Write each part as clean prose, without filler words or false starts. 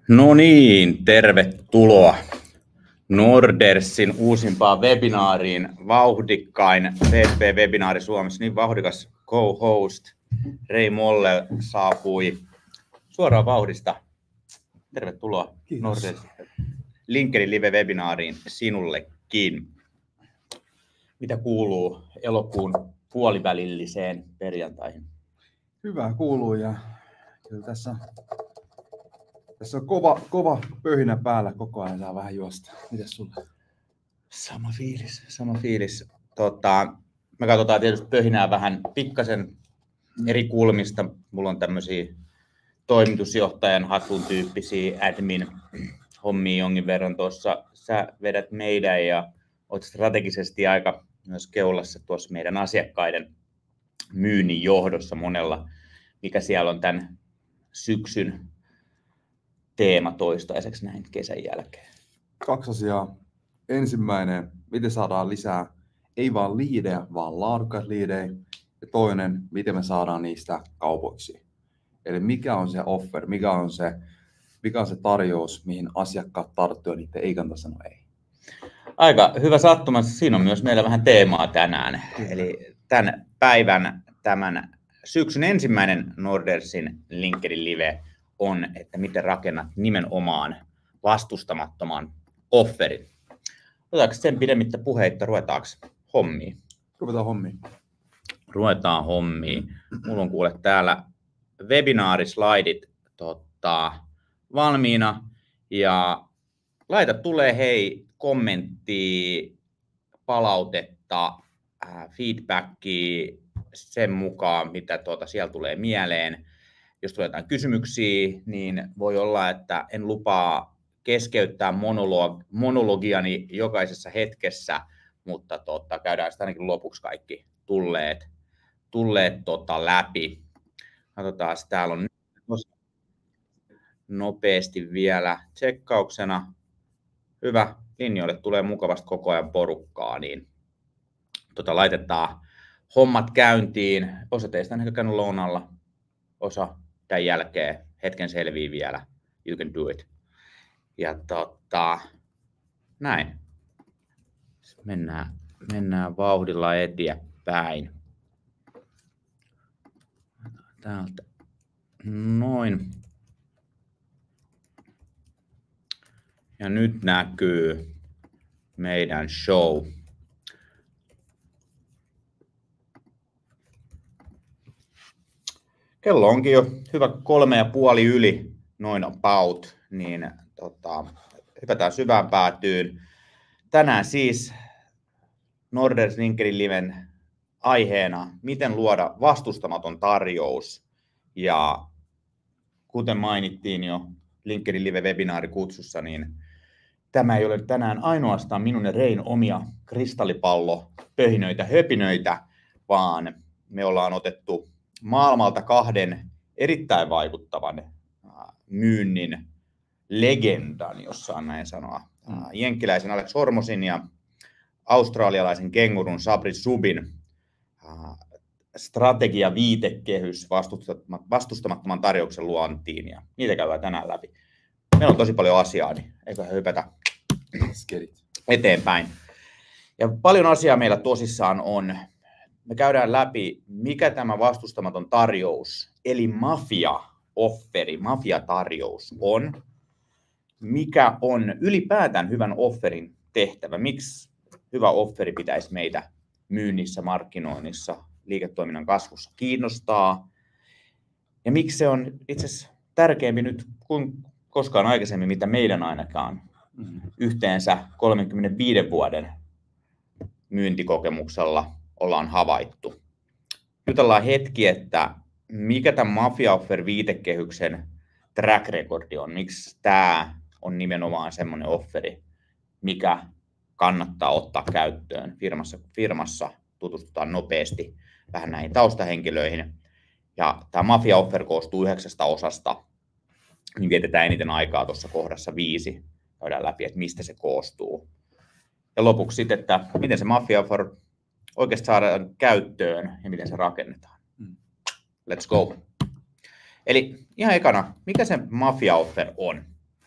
No niin, tervetuloa Nordersin uusimpaan webinaariin. Vauhdikkain VP-webinaari Suomessa, niin vauhdikas co-host Rei Moller saapui suoraan vauhdista. Tervetuloa Nordersin LinkedIn live-webinaariin sinullekin. Mitä kuuluu elokuun puolivälilliseen perjantaihin? Hyvä kuuluu ja kyllä tässä on kova pöhinä päällä, koko ajan saa vähän juosta. Mites sulla? Sama fiilis. Me katsotaan tietysti pöhinää vähän pikkasen eri kulmista. Mulla on tämmöisiä toimitusjohtajan hatun tyyppisiä admin-hommia jonkin verran tuossa. Sä vedät meidän ja oot strategisesti aika myös keulassa tuossa meidän asiakkaiden myynnin johdossa monella, mikä siellä on tämän syksyn teema toistaiseksi näin kesän jälkeen. 2 asiaa. Ensimmäinen, miten saadaan lisää, ei vaan liidejä, vaan laadukkaita liidejä. Ja toinen, miten me saadaan niistä kaupoiksi. Eli mikä on se offer, mikä on se tarjous, mihin asiakkaat tarttuu ja niiden ei kannata sanoa ei. Aika hyvä sattuma. Siinä on myös meillä vähän teemaa tänään. Eli tämän päivän, tämän syksyn ensimmäinen Nordersin LinkedIn Live on, että miten rakennat nimenomaan vastustamattoman offerin. Otetaanko sen pidemmittä puheitta, ruvetaanko hommiin? Ruvetaan hommiin. Mulla on kuule täällä webinaarislaidit valmiina ja laita tulee hei kommenttia, palautetta, feedbackia sen mukaan, mitä siellä tulee mieleen. Jos tulee jotain kysymyksiä, niin voi olla, että en lupaa keskeyttää monologiani jokaisessa hetkessä, mutta käydään sitä ainakin lopuksi kaikki tulleet läpi. Katsotaan, täällä on nopeasti vielä tsekkauksena. Hyvä, linjoille tulee mukavasti koko ajan porukkaa, niin laitetaan hommat käyntiin. Osa teistä on ehkä käynyt lounalla, osa tämän jälkeen, hetken selvii vielä, you can do it. Ja näin. Mennään vauhdilla eteenpäin. Täältä noin. Ja nyt näkyy meidän show. Kello onkin jo hyvä 3,5 yli, noin about, niin hypätään syvään päätyyn. Tänään siis Norders LinkedIn Liven aiheena, miten luoda vastustamaton tarjous. Ja kuten mainittiin jo LinkedIn Live-webinaarikutsussa, niin tämä ei ole tänään ainoastaan minun ja Rein omia kristallipallopöhinöitä, höpinöitä, vaan me ollaan otettu maailmalta 2 erittäin vaikuttavan myynnin legendan, jos saan näin sanoa. Jenkkiläisen Alex Hormozin ja australialaisen kengurun Sabri Zubin strategia-viitekehys vastustamattoman tarjouksen luontiin, ja niitä käydään tänään läpi. Meillä on tosi paljon asiaa, niin eikö hypätä eteenpäin. Ja paljon asiaa meillä tosissaan on. Me käydään läpi, mikä tämä vastustamaton tarjous, eli mafia-offeri, mafia-tarjous on. Mikä on ylipäätään hyvän offerin tehtävä? Miksi hyvä offeri pitäisi meitä myynnissä, markkinoinnissa, liiketoiminnan kasvussa kiinnostaa? Ja miksi se on itse asiassa tärkeämpi nyt kuin koskaan aikaisemmin, mitä meidän ainakaan yhteensä 35 vuoden myyntikokemuksella ollaan havaittu. Jutellaan hetki, että mikä tämän mafia-offer-viitekehyksen track recordi on, miksi tämä on nimenomaan semmoinen offeri, mikä kannattaa ottaa käyttöön firmassa tutustutaan nopeasti vähän näihin taustahenkilöihin. Ja tämä mafia-offer koostuu 9 osasta, niin vietetään eniten aikaa tuossa kohdassa 5. Käydään läpi, että mistä se koostuu. Ja lopuksi sitten, että miten se mafia-offer oikeasti saadaan käyttöön ja miten se rakennetaan. Let's go. Eli ihan ekana, mikä se mafia-offer on?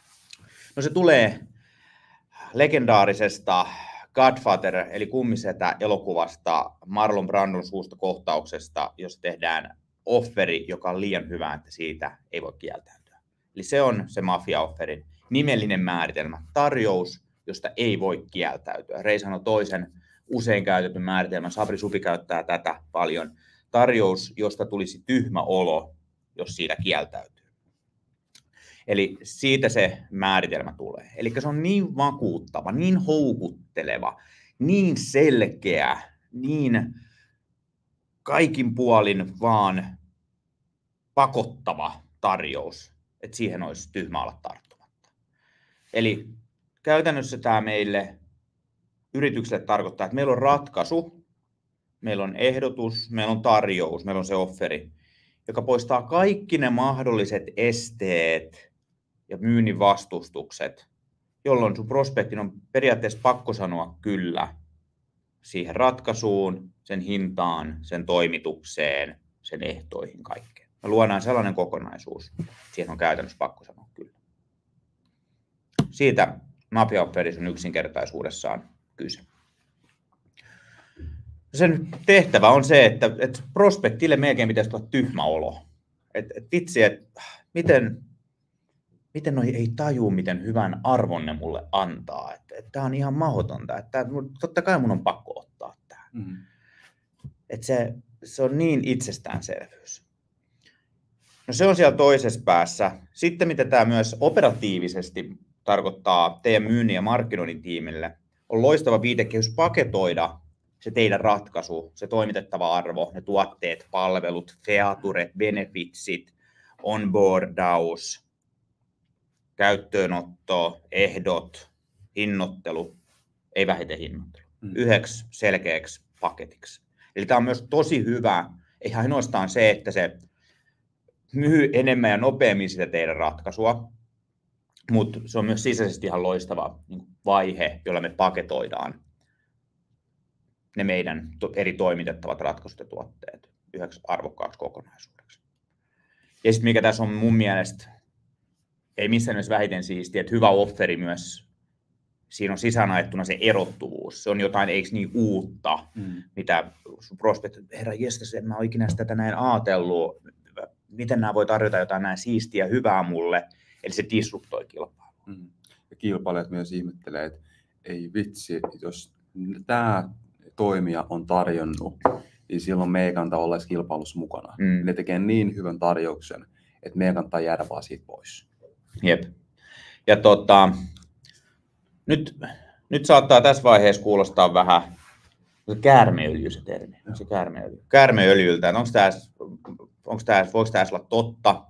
No se tulee legendaarisesta Godfather, eli Kummisetä-elokuvasta Marlon Brandon suusta kohtauksesta, jossa tehdään offeri, joka on liian hyvä, että siitä ei voi kieltäytyä. Eli se on se mafia-offerin nimellinen määritelmä. Tarjous, josta ei voi kieltäytyä. Ray sanoi toisen usein käytetyn määritelmän. Sabri Supi käyttää tätä paljon. Tarjous, josta tulisi tyhmä olo, jos siitä kieltäytyy. Eli siitä se määritelmä tulee. Eli se on niin vakuuttava, niin houkutteleva, niin selkeä, niin kaikin puolin vaan pakottava tarjous, että siihen olisi tyhmä olla tarttumatta. Eli käytännössä tämä meille yritykselle tarkoittaa, että meillä on ratkaisu, meillä on ehdotus, meillä on tarjous, meillä on se offeri, joka poistaa kaikki ne mahdolliset esteet ja myynnin vastustukset, jolloin sun prospektin on periaatteessa pakko sanoa kyllä siihen ratkaisuun, sen hintaan, sen toimitukseen, sen ehtoihin, kaikkeen. Me luodaan sellainen kokonaisuus, että siihen on käytännössä pakko sanoa kyllä. Siitä mafia-offerissa on yksinkertaisuudessaan kyse. Sen tehtävä on se, että prospektille melkein pitäisi olla tyhmä olo. Vitsi, että miten noi ei tajuu, miten hyvän arvon ne mulle antaa. Tämä on ihan mahdotonta. Totta kai mun on pakko ottaa tämä. Se on niin itsestäänselvyys. No se on siellä toisessa päässä. Sitten mitä tämä myös operatiivisesti tarkoittaa teidän myynnin ja markkinoinnin tiimille, on loistava viitekehys paketoida se teidän ratkaisu, se toimitettava arvo, ne tuotteet, palvelut, featuret, benefitsit, onboardaus, käyttöönotto, ehdot, hinnoittelu, ei vähiten hinnoittelu, yhdeksi selkeäksi paketiksi. Eli tämä on myös tosi hyvä, ei ainoastaan se, että se myy enemmän ja nopeammin sitä teidän ratkaisua, mutta se on myös sisäisesti ihan loistava vaihe, jolla me paketoidaan ne meidän eri toimitettavat ratkaisut ja tuotteet yhdeksi arvokkaaksi kokonaisuudeksi. Ja sitten mikä tässä on mun mielestä, ei missään nimessä vähiten siistiä, että hyvä offeri myös, siinä on sisäänajettuna se erottuvuus. Se on jotain, eikö niin uutta, mitä sun prospekt, herra jestas, en mä ole ikinä tätä näin ajatellut, miten nämä voi tarjota jotain näin siistiä, hyvää mulle, eli se disruptoi kilpailua. Ja kilpailijat myös ihmettelee, että ei vitsi, jos tämä toimija on tarjonnut, niin silloin meidän kannattaa olla kilpailussa mukana. Ne tekee niin hyvän tarjouksen, että meidän kannattaa jäädä vaan siitä pois. Jep. Ja nyt saattaa tässä vaiheessa kuulostaa vähän käärmeöljy se termi. Se käärmeöljyltä, voiko tämä olla totta?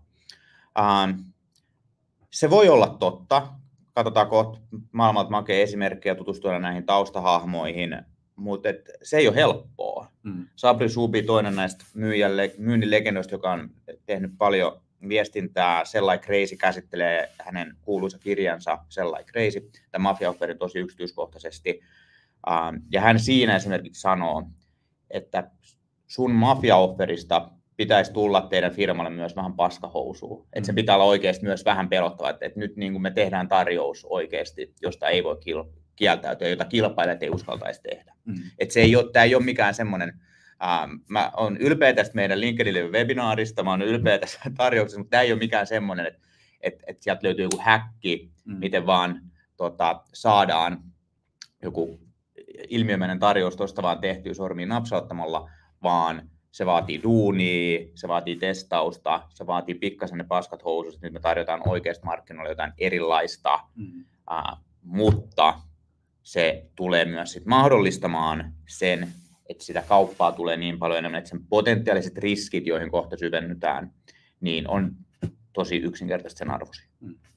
Se voi olla totta. Katsotaan kohta maailmalta makea esimerkkejä, tutustua näihin taustahahmoihin, mutta se ei ole helppoa. Sabri Supi, toinen näistä myynnin legendoista, joka on tehnyt paljon viestintää, Sell Like Crazy, käsittelee hänen kuuluisa kirjansa Sell Like Crazy, tämä mafia-offeri tosi yksityiskohtaisesti. Ja hän siinä esimerkiksi sanoo, että sun mafia-offerista pitäisi tulla teidän firmalle myös vähän paskahousuun. Että se pitää olla oikeasti myös vähän pelottava, että nyt niin kuin me tehdään tarjous oikeasti, josta ei voi kieltäytyä, jota kilpailijat ei uskaltaisi tehdä. Että tämä ei ole mikään semmoinen, mä olen ylpeä tästä meidän LinkedIn webinaarista, mä olen ylpeä tästä tarjouksesta, mutta tämä ei ole mikään semmoinen, että sieltä löytyy joku häkki, miten vaan saadaan joku ilmiömäinen tarjous tuosta vaan tehtyä sormiin napsauttamalla, vaan se vaatii duunia, se vaatii testausta, se vaatii pikkasen ne paskat housut, nyt me tarjotaan oikeasta markkinoilla jotain erilaista, mutta se tulee myös sit mahdollistamaan sen, että sitä kauppaa tulee niin paljon enemmän, että sen potentiaaliset riskit, joihin kohta syvennytään, niin on tosi yksinkertaisesti sen arvoisia.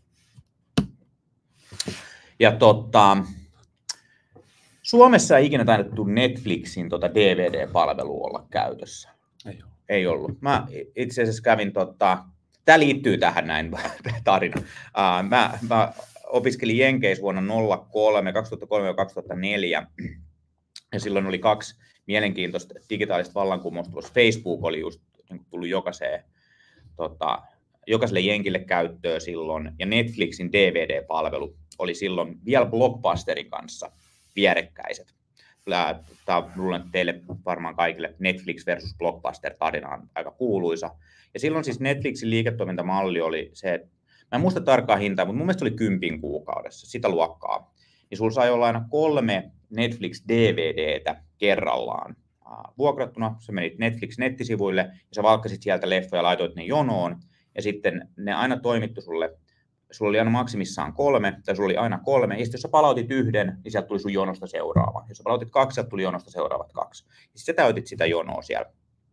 Ja Suomessa ei ikinä taidettu Netflixin DVD-palvelua olla käytössä. Ei ollut. Mä itse asiassa kävin, tämä liittyy tähän näin tarina. Mä opiskelin Jenkeissä vuonna 2003 ja silloin oli 2 mielenkiintoista digitaalista vallankumousta. Facebook oli just tullut jokaiseen jokaiselle jenkille käyttöön silloin, ja Netflixin DVD-palvelu oli silloin vielä Blockbusterin kanssa vierekkäiset. Tämä on teille varmaan kaikille Netflix versus Blockbuster-tarina on aika kuuluisa. Ja silloin siis Netflixin liiketoimintamalli oli se, että mä en muista tarkkaa hintaa, mutta mun mielestä oli 10 kuukaudessa, sitä luokkaa. Niin sulla sai olla aina 3 Netflix-DVDtä kerrallaan vuokrattuna. Sä menit Netflix-nettisivuille ja sä valkkasit sieltä leffoja ja laitoit ne jonoon. Ja sitten ne aina toimittu sulle. Sulla oli aina maksimissaan 3, tai sulla oli aina 3. Ja sitten jos sä palautit 1, niin sieltä tuli sun jonosta seuraava. Jos sä palautit 2, sieltä tuli jonosta seuraavat 2. Ja sitten sä täytit sitä jonoa siellä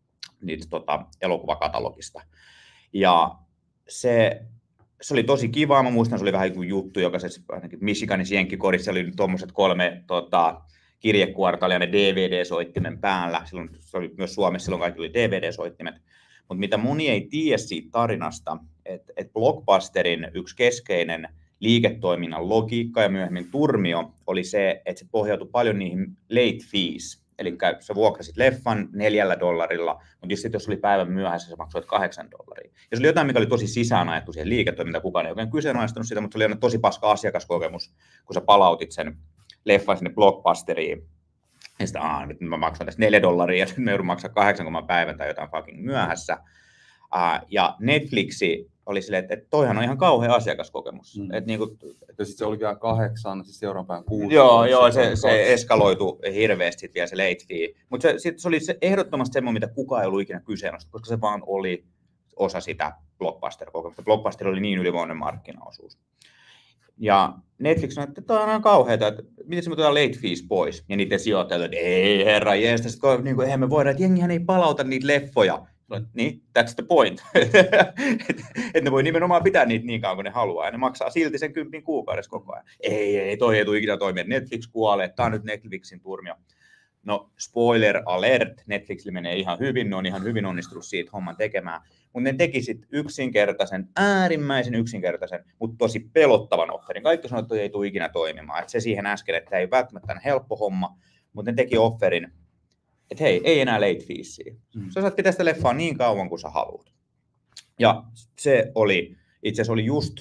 elokuvakatalogista. Ja se oli tosi kivaa. Mä muistan, se oli vähän kuin juttu, joka se ainakin Michiganin jenkkikodissa oli tuommoiset 3 kirjekuortaalia ne DVD-soittimen päällä. Silloin, se oli myös Suomessa, silloin kaikki oli DVD-soittimet. Mutta mitä moni ei tiedä siitä tarinasta, että Blockbusterin yksi keskeinen liiketoiminnan logiikka ja myöhemmin turmio oli se, että se pohjautui paljon niihin late fees. Eli sä vuokrasit leffan $4, mutta jos oli päivän myöhässä, sä maksoit $8. Ja se oli jotain, mikä oli tosi sisään ajettu siihen liiketoimintaan, kukaan ei oikein kyseenalaistanut sitä, mutta se oli aina tosi paska asiakaskokemus, kun sä palautit sen leffan sinne Blockbusteriin. Ja sitten, nyt mä maksan tässä $4 ja sitten mä joudun maksaa 8, kun mä päivän tai jotain fucking myöhässä. Ja Netflixi oli silleen, että toihan on ihan kauhea asiakaskokemus. Että niinku, ja sitten se oli vielä 8, siis seuraavan päivän 6. Joo, se eskaloitu hirveästi vielä se late fee. Mutta se oli se ehdottomasti semmoinen, mitä kukaan ei ollut ikinä kyseenalaista, koska se vaan oli osa sitä Blockbuster-kokemusta. Blockbuster oli niin ylivoimainen markkinaosuus. Ja Netflix sanoi, että tämä on ihan kauheata, että miten se me tuodaan late fees pois. Ja niiden sijoittajat, että ei herra jeestä, niin eihän me voida, että jengihän ei palauta niitä leffoja. Niin, that's the point. Että ne voi nimenomaan pitää niitä niin kauan kuin ne haluaa. Ja ne maksaa silti sen 10 kuukaudessa koko ajan. Ei, toi ei tule ikinä toimia. Netflix kuolee, tämä on nyt Netflixin turmio. No, spoiler alert, Netflixille menee ihan hyvin, ne on ihan hyvin onnistunut siitä homman tekemään. Mutta ne teki sitten äärimmäisen yksinkertaisen, mutta tosi pelottavan offerin. Kaikki sanoo, että ei tule ikinä toimimaan. Et se siihen äsken, että ei välttämättä helppo homma, mutta ne teki offerin, että hei, ei enää late feesia. Sä saat pitää sitä leffaa niin kauan kuin sä haluat. Ja se oli, itse asiassa oli just,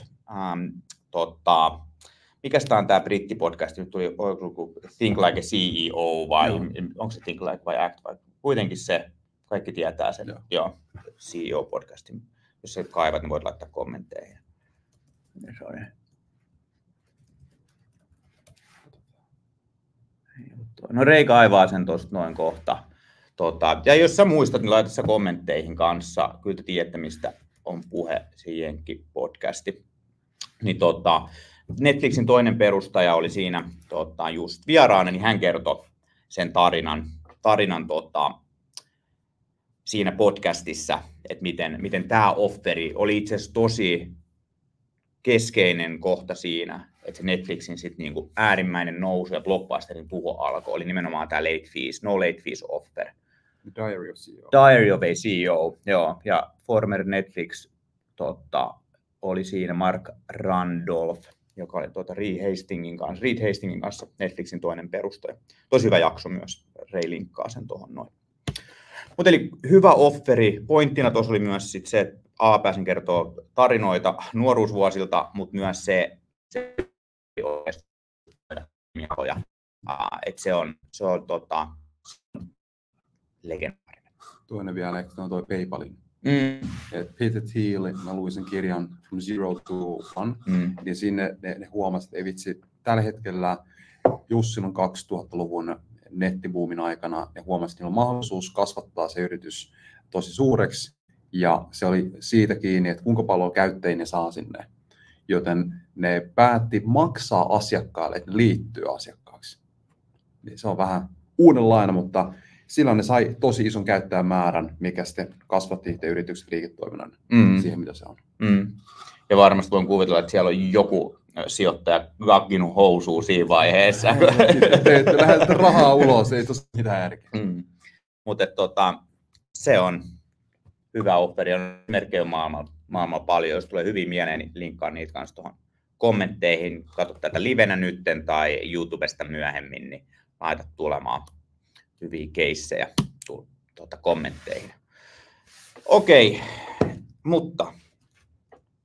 mikäs tää on tää brittipodcast, nyt tuli Think Like a CEO vai onko se Think Like vai Act vai kuitenkin se, kaikki tietää sen, joo CEO-podcastin. Jos sä kaivat, niin voit laittaa kommentteihin. No Rei kaivaa sen tuosta noin kohta. Ja jos sä muistat, niin laita sä kommentteihin kanssa. Kyllä te tiedätte, mistä on puhe, se Jenkki-podcasti. Niin Netflixin toinen perustaja oli siinä just vieraana, niin hän kertoi sen tarinan siinä podcastissa, että miten tämä offeri oli itse asiassa tosi keskeinen kohta siinä, että se Netflixin sit niinku äärimmäinen nousu ja Blockbusterin tuho alkoi, oli nimenomaan tämä late fees, no late fees offer. Diary of CEO. Diary of a CEO, joo. Ja former Netflix oli siinä Mark Randolph, joka oli Reed Hastingin kanssa Netflixin toinen perustaja. Tosi hyvä jakso myös, Ray linkkaa sen tuohon noin. Mutta eli hyvä offeri. Pointtina tuossa oli myös sit se, että pääsin kertoa tarinoita nuoruusvuosilta, mutta myös se että se on legendaarinen. Toinen vielä, on toi PayPalin. Peter Thiel, mä luin sen kirjan From Zero to One, niin sinne ne huomasivat, että ei vitsi, tällä hetkellä just silloin 2000-luvun nettibuumin aikana ne huomasivat, että niillä on mahdollisuus kasvattaa se yritys tosi suureksi, ja se oli siitä kiinni, että kuinka paljon käyttäjiä ne saa sinne. Joten ne päätti maksaa asiakkaille, että ne liittyy asiakkaaksi. Niin se on vähän uudenlainen, mutta silloin ne sai tosi ison käyttäjämäärän, mikä sitten kasvatti itse yrityksen liiketoiminnan siihen, mitä se on. Ja varmasti voin kuvitella, että siellä on joku sijoittaja gagginut housuun siinä vaiheessa. Lähdetään rahaa ulos, ei tosi mitään järkeä. Mutta se on hyvä offeri, on merkkejä maailmalla paljon. Jos tulee hyvin mieleen, niin linkkaan niitä kanssa tuohon kommentteihin. Katso tätä livenä nytten tai YouTubesta myöhemmin, niin laita tulemaan hyviä keissejä kommentteihin. Okei, mutta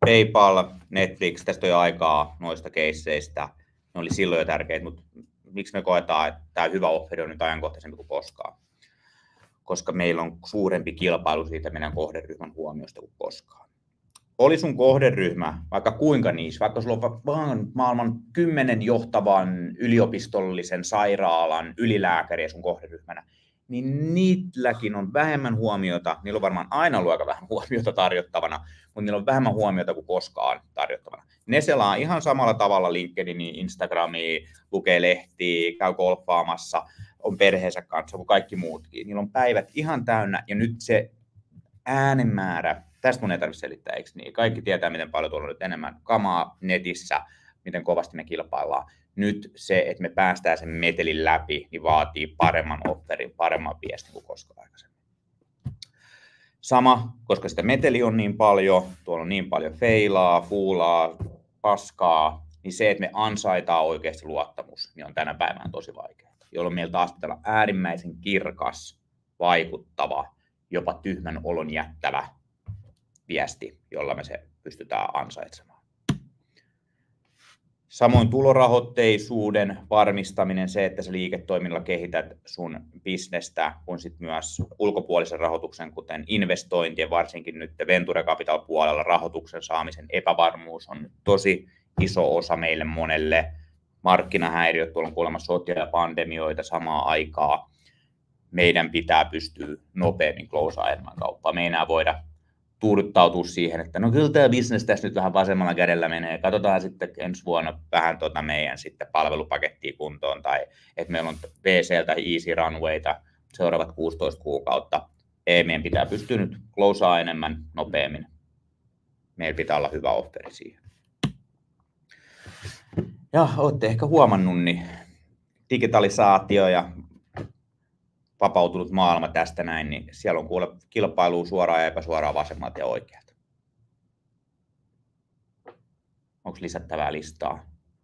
PayPal, Netflix, tästä on jo aikaa noista keisseistä. Ne oli silloin jo tärkeitä, mutta miksi me koetaan, että tämä hyvä offeri on nyt ajankohtaisempi kuin koskaan? Koska meillä on suurempi kilpailu siitä meidän kohderyhmän huomiosta kuin koskaan. Oli sun kohderyhmä vaikka kuinka niissä, vaikka sulla on vaan maailman 10 johtavan yliopistollisen sairaalan ylilääkäriä sun kohderyhmänä, niin niilläkin on vähemmän huomiota, niillä on varmaan aina ollut aika vähän huomiota tarjottavana, mutta niillä on vähemmän huomiota kuin koskaan tarjottavana. Ne selaa ihan samalla tavalla LinkedInin, Instagramiin, lukee lehtiä, käy golfaamassa, on perheensä kanssa kuin kaikki muutkin. Niillä on päivät ihan täynnä ja nyt se äänenmäärä, tästä mun ei tarvitse selittää, eikö niin? Kaikki tietää, miten paljon tuolla on nyt enemmän kamaa netissä, miten kovasti me kilpaillaan. Nyt se, että me päästään sen metelin läpi, niin vaatii paremman offerin, paremman viestin kuin koskaan aikaisemmin. Sama, koska sitä meteliä on niin paljon, tuolla on niin paljon feilaa, fuulaa, paskaa, niin se, että me ansaitaan oikeasti luottamus, niin on tänä päivänä tosi vaikeaa. Jolloin meillä taas pitää olla äärimmäisen kirkas, vaikuttava, jopa tyhmän olon jättävä viesti, jolla me se pystytään ansaitsemaan. Samoin tulorahoitteisuuden varmistaminen, se, että sä liiketoiminnalla kehität sun bisnestä, kun sit myös ulkopuolisen rahoituksen, kuten investointien, varsinkin nyt Venture Capital puolella rahoituksen saamisen epävarmuus on tosi iso osa meille monelle. Markkinahäiriöt, tuolla on kuulemma sotia ja pandemioita samaan aikaan. Meidän pitää pystyä nopeammin closea enemmän kauppaa. Me ei enää voida tuuduttautua siihen, että no kyllä tämä business tässä nyt vähän vasemmalla kädellä menee. Katsotaan sitten ensi vuonna vähän meidän sitten palvelupakettia kuntoon tai että meillä on VC tai Easy Runwayta seuraavat 16 kuukautta. Ei, meidän pitää pystyä nyt closea enemmän nopeammin. Meillä pitää olla hyvä offeri siihen. Ja olette ehkä huomannut, niin digitalisaatio ja vapautunut maailma tästä näin, niin siellä on kuule kilpailua suoraan ja epäsuoraan vasemmalta ja oikealta. Onko lisättävää listaa?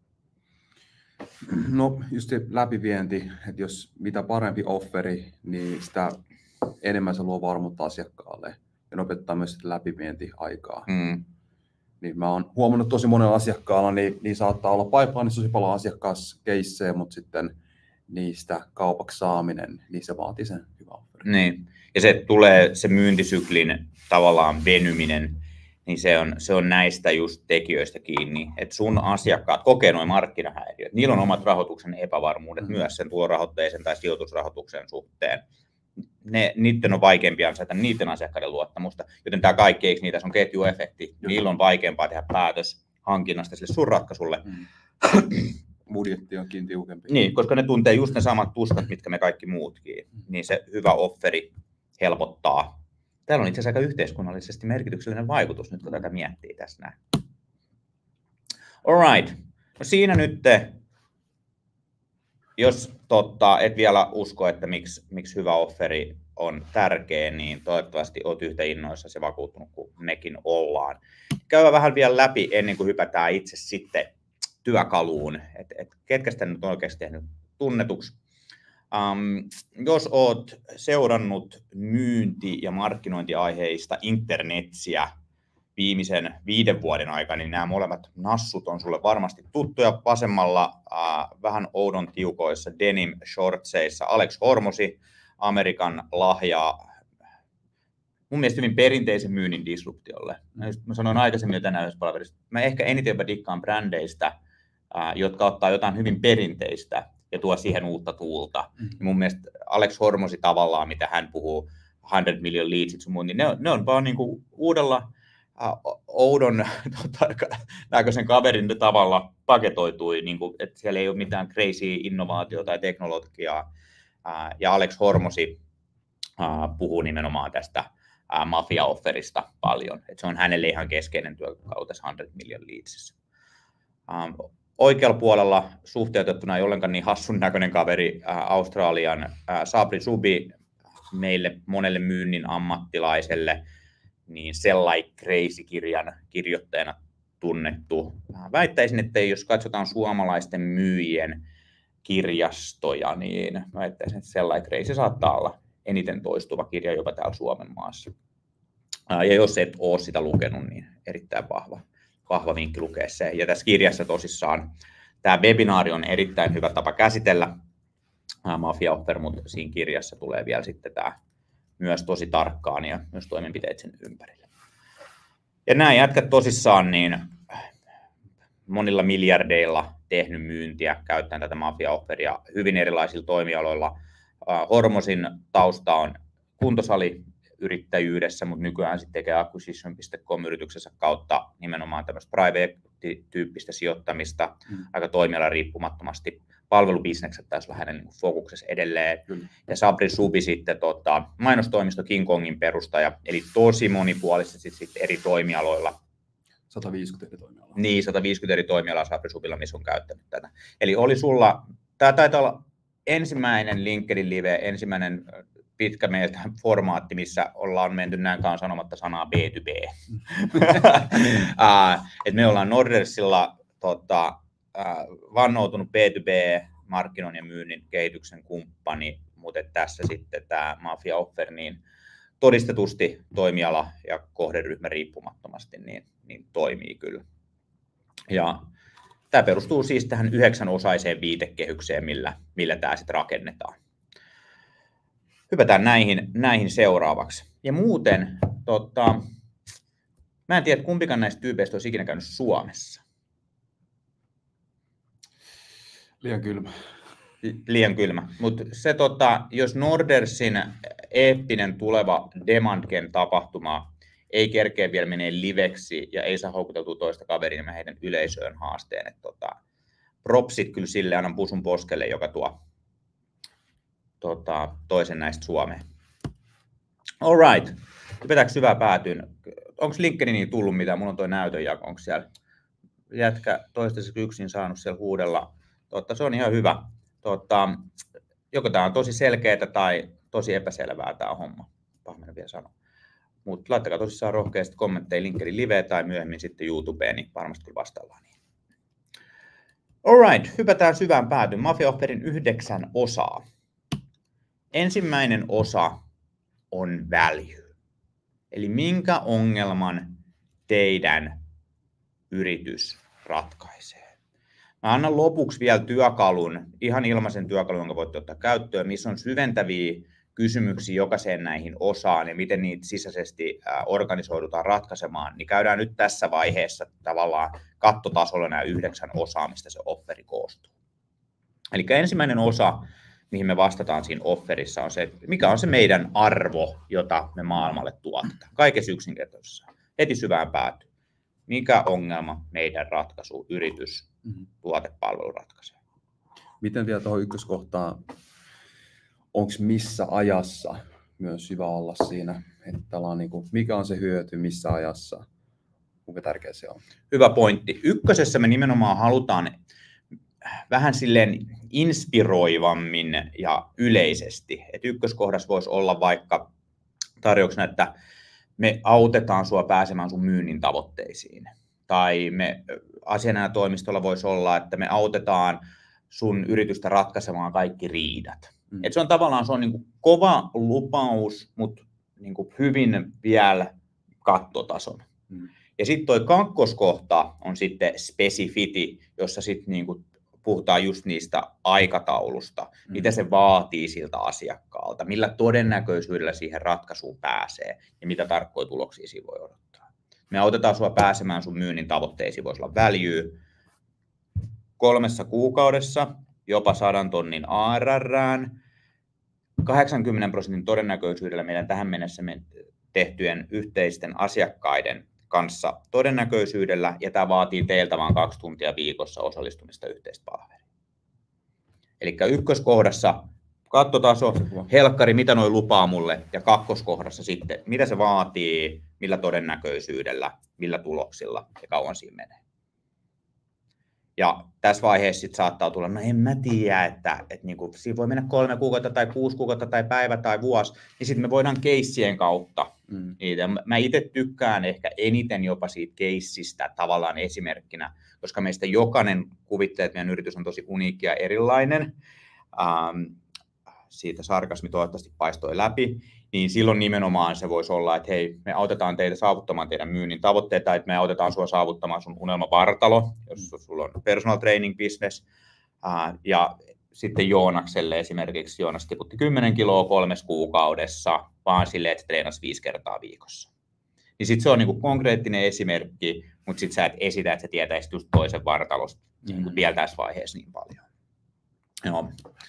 No just se läpivienti, että jos mitä parempi offeri, niin sitä enemmän se luo varmuutta asiakkaalle ja nopeuttaa myös sitä läpivientiaikaa. Niin mä oon huomannut tosi monella asiakkaalla, niin saattaa olla pipelineissa tosi paljon asiakaskeissejä, mutta sitten niistä kaupaksi saaminen, niin se vaatii sen hyvä offeri. Niin. Ja se tulee se myyntisyklin tavallaan venyminen, niin se on näistä just tekijöistä kiinni, että sun asiakkaat kokee nuo markkinahäiriöt. Niillä on omat rahoituksen epävarmuudet myös sen tulorahoitteisen tai sijoitusrahoituksen suhteen. Niiden on vaikeampi ansaita niiden asiakkaiden luottamusta, joten tämä kaikki, eikö niitä, se on ketjuefekti. Niillä on vaikeampaa tehdä päätös hankinnasta sille sun ratkaisulle. Budjetti onkin tiukempi. Niin, koska ne tuntee just ne samat tuskat, mitkä me kaikki muutkin. Niin se hyvä offeri helpottaa. Täällä on itse asiassa aika yhteiskunnallisesti merkityksellinen vaikutus, nyt kun tätä miettii tässä näin. Alright. No siinä nyt, jos et vielä usko, että miksi hyvä offeri on tärkeä, niin toivottavasti olet yhtä innoissasi ja vakuuttunut kuin mekin ollaan. Käydään vähän vielä läpi ennen kuin hypätään itse sitten työkaluun, että ketkä sitä nyt on oikeasti tehnyt tunnetuksi. Jos olet seurannut myynti- ja markkinointiaiheista internetsiä viimeisen 5 vuoden aikana, niin nämä molemmat nassut on sulle varmasti tuttuja. Vasemmalla vähän oudon tiukoissa denim shortseissa Alex Hormozi, Amerikan lahja, mun mielestä hyvin perinteisen myynnin disruptiolle. Mä sanoin aikaisemmin jo tänään yhdessä palaverissa, mä ehkä eniten jopa dikkaan brändeistä, jotka ottaa jotain hyvin perinteistä ja tuo siihen uutta tuulta. Mun mielestä Alex Hormozi tavallaan, mitä hän puhuu, 100 million leadsit sun muun, niin ne on vaan niinku uudella oudon näköisen kaverin tavalla paketoitui, niinku, että siellä ei ole mitään crazy innovaatiota tai teknologiaa. Ja Alex Hormozi puhuu nimenomaan tästä mafia-offerista paljon. Et se on hänelle ihan keskeinen työkalu tässä 100 million leadsissä. Oikealla puolella suhteutettuna ei ollenkaan niin hassun näköinen kaveri, Australian Sabri Subi, meille monelle myynnin ammattilaiselle, niin sellainen crazy-kirjan kirjoittajana tunnettu. Väittäisin, että jos katsotaan suomalaisten myyjien kirjastoja, niin väittäisin, että sellainen crazy saattaa olla eniten toistuva kirja jopa täällä Suomen maassa. Ja jos et ole sitä lukenut, niin erittäin vahva. vahva vinkki lukea se. Ja tässä kirjassa tosissaan tämä webinaari on erittäin hyvä tapa käsitellä Mafia Offer, mutta siinä kirjassa tulee vielä sitten tämä myös tosi tarkkaan ja myös toimenpiteet sen ympärille. Ja nämä jätkät tosissaan niin monilla miljardeilla tehnyt myyntiä käyttäen tätä Mafia Offeria hyvin erilaisilla toimialoilla. Hormosin tausta on kuntosaliyrittäjyydessä, mutta nykyään sitten tekee acquisition.com-yrityksensä kautta nimenomaan tämmöistä private-tyyppistä sijoittamista aika toimialan riippumattomasti. Palvelubisnekset taisi olla hänen fokuksessa edelleen. Ja Sabri Subi sitten mainostoimisto King Kongin perustaja, eli tosi monipuolisesti sitten eri toimialoilla. 150 eri toimialaa. Niin, 150 eri toimialaa Sabri Subilla, missä on käyttänyt tätä. Eli oli sulla, tämä taitaa olla ensimmäinen LinkedIn live, ensimmäinen pitkä meiltä formaatti, missä ollaan menty näinkään sanomatta sanaa B2B. Et me ollaan Nordersilla vannoutunut B2B-markkinoinnin ja myynnin kehityksen kumppani, mutta tässä sitten tämä Mafia Offer niin todistetusti toimiala ja kohderyhmä riippumattomasti niin toimii kyllä. Ja tämä perustuu siis tähän 9-osaiseen viitekehykseen, millä tämä sitten rakennetaan. Hypätään näihin seuraavaksi. Ja muuten, mä en tiedä, kumpikaan näistä tyypeistä olisi ikinä käynyt Suomessa. Liian kylmä. Mutta se, jos Nordersin eeppinen tuleva Demand Gen -tapahtuma ei kerkeä vielä menee liveksi ja ei saa houkuteltua toista kaveria, niin mä heitän yleisöön haasteen. Propsit kyllä sille, annan pusun poskelle, joka tuo toisen näistä Suomeen. All right. Hypätäänkö syvään päätyyn? Onko LinkedIniin tullut mitään? Mulla on toi näytönjako. Onko siellä jätkä toistaiseksi yksin saanut siellä huudella? Se on ihan hyvä. Joko tämä on tosi selkeää tai tosi epäselvää tämä homma. Pahmenen vielä sanoa. Mutta laittakaa tosissaan rohkeasti kommentteja LinkedIn live tai myöhemmin sitten YouTubeen, niin varmasti kyllä vastaillaan niin. Alright, hypätään syvään päätyyn. Mafia Offerin 9 osaa. Ensimmäinen osa on value. Eli minkä ongelman teidän yritys ratkaisee. Mä annan lopuksi vielä työkalun, ihan ilmaisen työkalun, jonka voitte ottaa käyttöön, missä on syventäviä kysymyksiä jokaiseen näihin osaan ja miten niitä sisäisesti organisoidutaan ratkaisemaan, niin käydään nyt tässä vaiheessa tavallaan kattotasolla nämä 9 osaa, mistä se offeri koostuu. Eli ensimmäinen osa, mihin me vastataan siinä offerissa, on se, että mikä on se meidän arvo, jota me maailmalle tuotetaan. Kaikessa yksinkertaisessa. Heti syvään päätyy. Mikä ongelma meidän ratkaisu, yritys, tuotepalvelu ratkaisee? Miten vielä tuohon ykköskohtaan, onko missä ajassa myös hyvä olla siinä, että mikä on se hyöty, missä ajassa, kuinka tärkeä se on? Hyvä pointti. Ykkösessä me nimenomaan halutaan vähän silleen inspiroivammin ja yleisesti. Et ykköskohdassa voisi olla vaikka tarjouksena, että me autetaan sua pääsemään sun myynnin tavoitteisiin. Tai me asianajotoimistolla voisi olla, että me autetaan sun yritystä ratkaisemaan kaikki riidat. Et se on tavallaan niinku kova lupaus, mutta niinku hyvin vielä kattotason. Ja sitten toi kakkoskohta on sitten specifity, jossa sitten niinku puhutaan just niistä aikataulusta, mitä se vaatii siltä asiakkaalta, millä todennäköisyydellä siihen ratkaisuun pääsee ja mitä tarkkoja tuloksia siinä voi odottaa. Me autetaan sua pääsemään sun myynnin tavoitteisiin, voisi olla value 3 kuukaudessa, jopa 100 000 ARR:ään, 80% todennäköisyydellä meidän tähän mennessä tehtyjen yhteisten asiakkaiden kanssa todennäköisyydellä, ja tämä vaatii teiltä vain 2 tuntia viikossa osallistumista yhteistä palveluun. Eli ykköskohdassa kattotaso, helkkari, mitä noi lupaa mulle, ja kakkoskohdassa sitten, mitä se vaatii, millä todennäköisyydellä, millä tuloksilla ja kauan siinä menee. Ja tässä vaiheessa sitten saattaa tulla, no en mä tiedä, että niinku, siinä voi mennä 3 kuukautta tai 6 kuukautta tai päivä tai vuosi, niin sitten me voidaan keissien kautta. Mä itse tykkään ehkä eniten jopa siitä keissistä tavallaan esimerkkinä, koska meistä jokainen kuvittelee, että meidän yritys on tosi uniikki ja erilainen. Siitä sarkasmi toivottavasti paistoi läpi. niin silloin nimenomaan se voisi olla, että hei, me autetaan teitä saavuttamaan teidän myynnin tavoitteita, että me autetaan sinua saavuttamaan sun unelmavartalo, jos sulla on personal training business, ja sitten Joonakselle esimerkiksi, Joonas tiputti 10 kiloa 3 kuukaudessa, vaan silleen, että treenasi 5 kertaa viikossa. Niin sitten se on niinku konkreettinen esimerkki, mutta sitten sä et esitä, että sä tietäisit just toisen vartalosta vielä tässä vaiheessa niin paljon. Joo.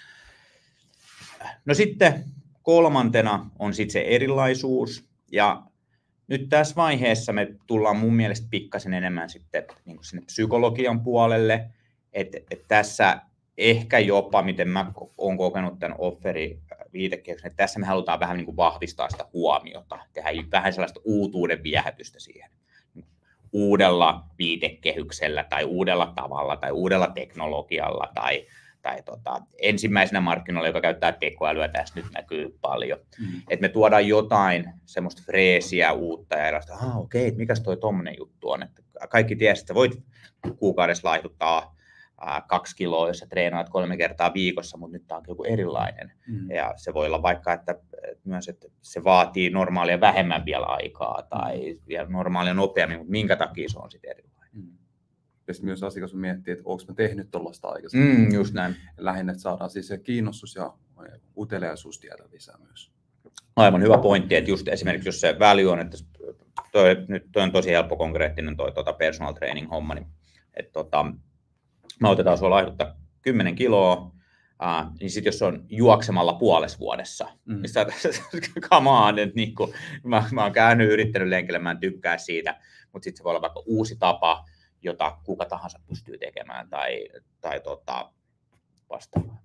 No sitten kolmantena on sitten se erilaisuus, ja nyt tässä vaiheessa me tullaan mun mielestä pikkasen enemmän sitten niin kuin sinne psykologian puolelle, että tässä ehkä jopa, miten mä oon kokenut tämän offeri-viitekehyksen, että tässä me halutaan vähän niin kuin vahvistaa sitä huomiota, tehdä vähän sellaista uutuuden viehätystä siihen uudella viitekehyksellä tai uudella tavalla tai uudella teknologialla tai ensimmäisenä markkinoilla, joka käyttää tekoälyä, tässä nyt näkyy paljon. Että me tuodaan jotain semmoista freesiä uutta ja erilaista, okei, mikäs toi tommonen juttu on. Että kaikki tiedät, että voit kuukaudessa laihduttaa 2 kiloa, jos sä treenaat 3 kertaa viikossa, mutta nyt tää on joku erilainen. Ja se voi olla vaikka, että myös että se vaatii normaalia vähemmän vielä aikaa tai vielä normaalia nopeammin, mutta minkä takia se on sitten erilainen. Ja sitten myös asiakas miettii, että onko mä tehnyt tuollaista aikaisemmin. Just näin. Lähinnä, että saadaan siis se kiinnostus ja uteliaisuus tietää lisää myös. Aivan hyvä pointti, että just esimerkiksi jos se value on, että toi on tosi helppo konkreettinen toi personal training homma, niin että me otetaan sua laihduttaa 10 kiloa, niin sitten jos se on juoksemalla puolessa vuodessa, niin sä come on, että niinku, mä oon käynyt yrittänyt lenkillä, mä en tykkää siitä, mutta sitten se voi olla vaikka uusi tapa, jota kuka tahansa pystyy tekemään tai vastaavaa.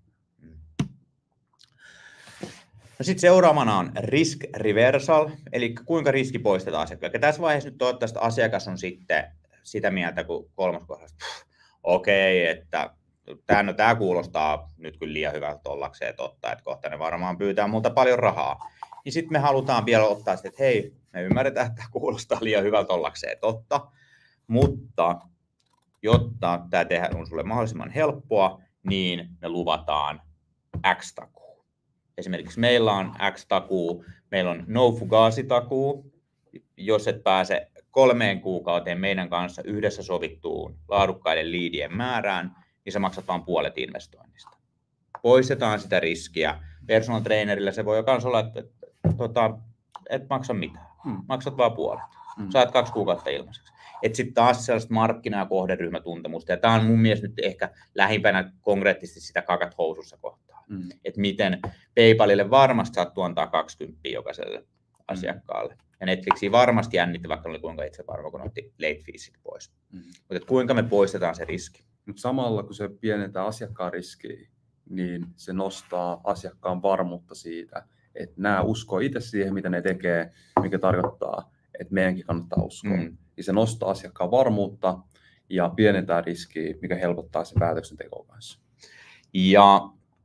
No sitten seuraavana on risk reversal, eli kuinka riski poistetaan asiakkaalta. Tässä vaiheessa nyt toivottavasti asiakas on sitten sitä mieltä, kun kolmas kohdassa, okei, että tämä kuulostaa nyt kyllä liian hyvältä ollakseen totta, että kohta ne varmaan pyytää multa paljon rahaa. Niin sitten me halutaan vielä ottaa sitten, että hei, me ymmärretään, että tämä kuulostaa liian hyvältä ollakseen totta, mutta jotta tämä tehdään on sulle mahdollisimman helppoa, niin me luvataan X-takuu. Esimerkiksi meillä on X-takuu, meillä on no fugazi-takuu, jos et pääse 3 kuukauteen meidän kanssa yhdessä sovittuun laadukkaiden liidien määrään, niin sä maksat vain puolet investoinnista. Poistetaan sitä riskiä. Personal trainerilla se voi myös olla, että et maksa mitään. Maksat vaan puolet. Saat 2 kuukautta ilmaiseksi. Et sitten taas sellaista markkina- ja kohderyhmätuntemusta. Ja tämä on mun mielestä nyt ehkä lähimpänä konkreettisesti sitä kakat housussa kohtaa. Että miten PayPalille varmasti saattuu antaa 20 jokaiselle asiakkaalle. Ja Netflixiin varmasti jännitti, vaikka oli kuinka itse varma, kun otti late feesit pois. Mutta kuinka me poistetaan se riski? Mutta samalla kun se pienentää asiakkaan riskiä, niin se nostaa asiakkaan varmuutta siitä, että nämä uskoo itse siihen, mitä ne tekee, mikä tarkoittaa, että meidänkin kannattaa uskoa. Ja se nostaa asiakkaan varmuutta ja pienentää riskiä, mikä helpottaa sen päätöksentekoa kanssa. Ja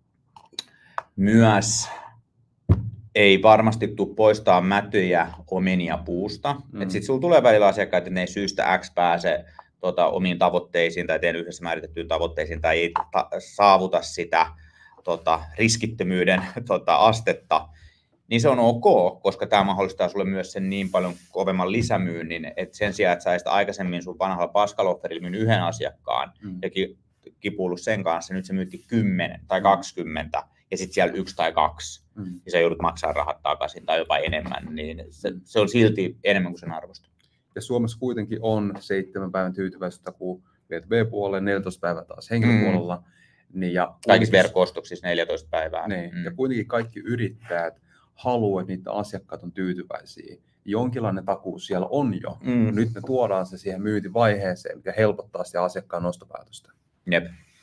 myös ei varmasti tule poistaa mätyjä omenia puusta. Sitten sulla tulee välillä asiakkaita, että ne ei syystä X pääse omiin tavoitteisiin tai teen yhdessä määritettyyn tavoitteisiin tai ei saavuta sitä riskittömyyden astetta, niin se on ok, koska tämä mahdollistaa sulle myös sen niin paljon kovemman lisämyynnin, että sen sijaan, että sä olisit aikaisemmin sun vanhalla paskalofferilla myynyt 1 asiakkaan ja kipuillut sen kanssa, nyt se myytti 10 tai 20 ja sitten siellä 1 tai 2, ja sä joudut maksaa rahat takaisin tai jopa enemmän, niin se on silti enemmän kuin sen arvosta. Ja Suomessa kuitenkin on 7 päivän tyytyväisyystakuu B2B-puolella, 14 päivää taas henkilöpuolella. Niin kaikissa verkko-ostoksissa 14 päivää. Niin, ja kuitenkin kaikki yrittäjät haluaa, että niitä asiakkaat on tyytyväisiä. Jonkinlainen takuu siellä on jo. Nyt me tuodaan se siihen myyntivaiheeseen, mikä helpottaa sitä asiakkaan nostopäätöstä. Jep.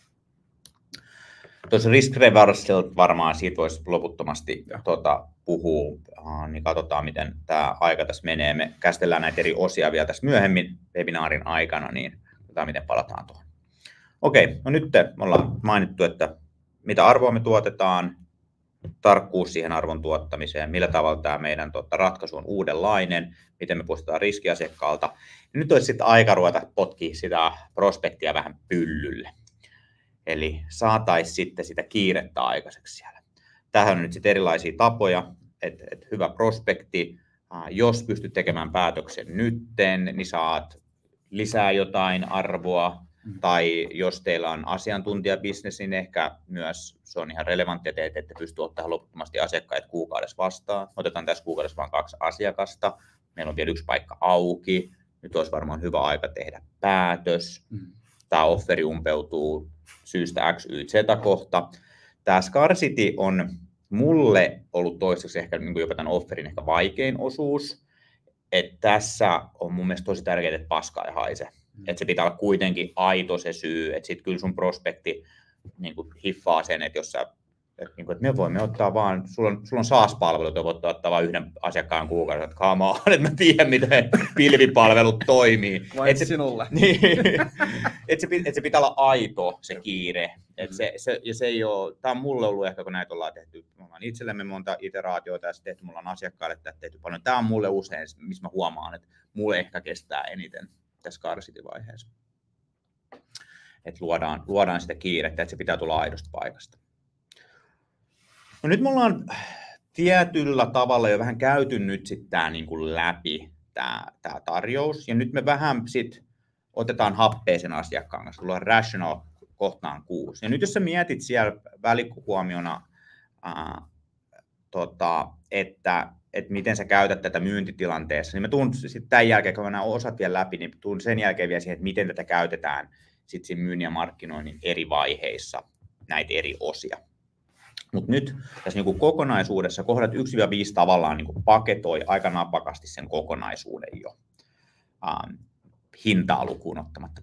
Tuossa risk reversal varmaan siitä voisi loputtomasti puhua, niin katsotaan miten tämä aika tässä menee. Me käsitellään näitä eri osia vielä tässä myöhemmin webinaarin aikana, niin katsotaan miten palataan tuohon. Okei, no nyt me ollaan mainittu, että mitä arvoa me tuotetaan, tarkkuus siihen arvon tuottamiseen, millä tavalla tämä meidän ratkaisu on uudenlainen, miten me poistetaan riski asiakkaalta. Ja nyt olisi sitten aika ruveta potkia sitä prospektia vähän pyllylle. Eli saataisiin sitten sitä kiirettä aikaiseksi siellä. Tähän on nyt sitten erilaisia tapoja. hyvä prospekti, jos pystyt tekemään päätöksen nytten, niin saat lisää jotain arvoa, tai jos teillä on asiantuntijabisnes, niin ehkä myös se on ihan relevanttia teille, että pystyy ottamaan loputtomasti asiakkaita kuukaudessa vastaan. Otetaan tässä kuukaudessa vain 2 asiakasta, meillä on vielä 1 paikka auki, nyt olisi varmaan hyvä aika tehdä päätös. Tämä offeri umpeutuu syystä X, Y, Z kohta. Tämä Scarcity on mulle ollut toistaiseksi ehkä niin kuin jopa tämän offerin ehkä vaikein osuus. Että tässä on mun mielestä tosi tärkeää, että paska ei haise. Että se pitää olla kuitenkin aito se syy, että sitten kyllä sun prospekti niin kuin hiffaa sen, että jos sä, että me voimme ottaa vaan, sulla on SaaS-palvelut, ja voit ottaa vain 1 asiakkaan kuukaudessa, että come on, että mä tiedän, miten pilvipalvelut toimii. Vain sinulle. Niin, että se pitää olla aito se kiire. Että se ei ole, tämä on mulle ollut ehkä, kun näitä ollaan tehty, me ollaan itsellemme monta iteraatioita ja tehty, mulla on asiakkaille tehty paljon. Tämä on mulle usein, missä mä huomaan, että mulle ehkä kestää eniten tässä Scarcity-vaiheessa. Että luodaan sitä kiirettä, että se pitää tulla aidosta paikasta. No nyt me ollaan tietyllä tavalla jo vähän käyty nyt sitten tämä niin läpi tämä tarjous, ja nyt me vähän sitten otetaan happea sen asiakkaan kanssa, tullaan rational kohtaan 6. Ja nyt jos sä mietit siellä välihuomiona, että miten sä käytät tätä myyntitilanteessa, niin mä tuun sitten tämän jälkeen, kun mä nämä osat vielä läpi, niin tuun sen jälkeen vielä siihen, että miten tätä käytetään sitten siinä myynnin ja markkinoinnin eri vaiheissa, näitä eri osia. Mutta nyt tässä niin kokonaisuudessa kohdat 1-5 tavallaan niin paketoi aika napakasti sen kokonaisuuden jo hintaa lukuun ottamatta.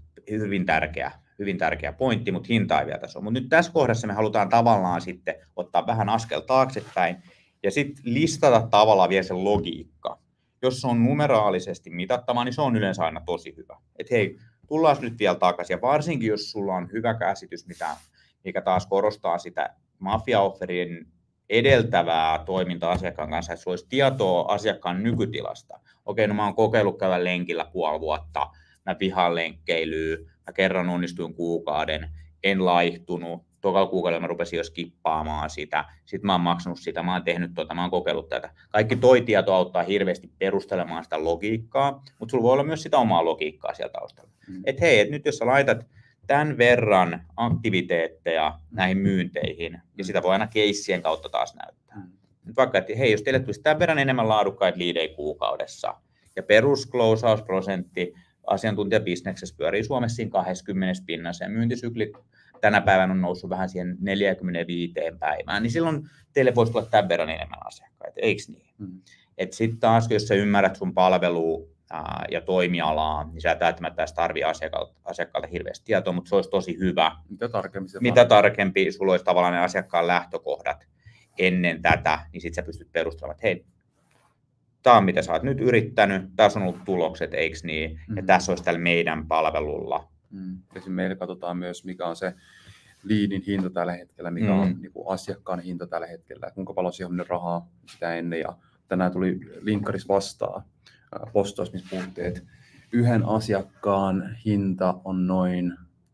Hyvin tärkeä pointti, mutta hinta ei vielä tässä ole. Mutta nyt tässä kohdassa me halutaan tavallaan sitten ottaa vähän askel taaksepäin ja sitten listata tavallaan vielä se logiikka. Jos se on numeraalisesti mitattava, niin se on yleensä aina tosi hyvä. Että hei, tullaan nyt vielä takaisin. Ja varsinkin, jos sulla on hyvä käsitys, mikä taas korostaa sitä mafia-offerin edeltävää toimintaa asiakkaan kanssa, että sulla olisi tietoa asiakkaan nykytilasta. Okei, no mä oon kokeillut käydä lenkillä 5 vuotta, mä vihaan lenkkeilyä, mä kerran onnistuin kuukauden, en laihtunut, tokalla kuukaudella mä rupesin jo skippaamaan sitä, sitten mä oon maksanut sitä, mä oon tehnyt mä oon kokeillut tätä. Kaikki toi tieto auttaa hirveästi perustelemaan sitä logiikkaa, mutta sulla voi olla myös sitä omaa logiikkaa siellä taustalla. Että hei, et nyt jos sä laitat tämän verran aktiviteetteja näihin myynteihin, ja sitä voi aina keissien kautta taas näyttää. Nyt vaikka, että hei, jos teille tulisi tämän verran enemmän laadukkaita liidejä kuukaudessa, ja perusklousausprosentti asiantuntijabisneksessä pyörii Suomessa siinä 20 pinnassa, ja myyntisyklit tänä päivänä on noussut vähän siihen 45 päivään, niin silloin teille voisi tulla tämän verran enemmän asiakkaita, eikö niin? Että sitten taas, jos sä ymmärrät sun palvelua ja toimialaa, niin sä et välttämättä tarvitse asiakkaalta hirveästi tietoa, mutta se olisi tosi hyvä. Mitä tarkempi sulla olisi tavallaan ne asiakkaan lähtökohdat ennen tätä, niin sitten sä pystyt perustelemaan, että hei, tämä on mitä sä oot nyt yrittänyt, tässä on ollut tulokset, eikö niin, ja tässä olisi tällä meidän palvelulla. Esimerkiksi meillä katsotaan myös, mikä on se liidin hinta tällä hetkellä, mikä on niin kuin asiakkaan hinta tällä hetkellä, kuinka paljon siihen on mennyt rahaa sitä ennen, ja tänään tuli linkkaris vastaan postaus, missä puhuttiin, että yhden asiakkaan hinta on noin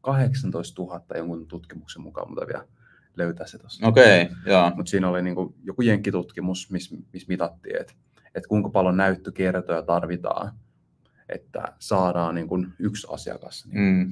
18 000 jonkun tutkimuksen mukaan, mutta vielä löytää se tuossa. Okei, joo. Mutta siinä oli niinku joku jenkkitutkimus, missä mitattiin, että kuinka paljon näyttökertoja tarvitaan, että saadaan niinku 1 asiakas.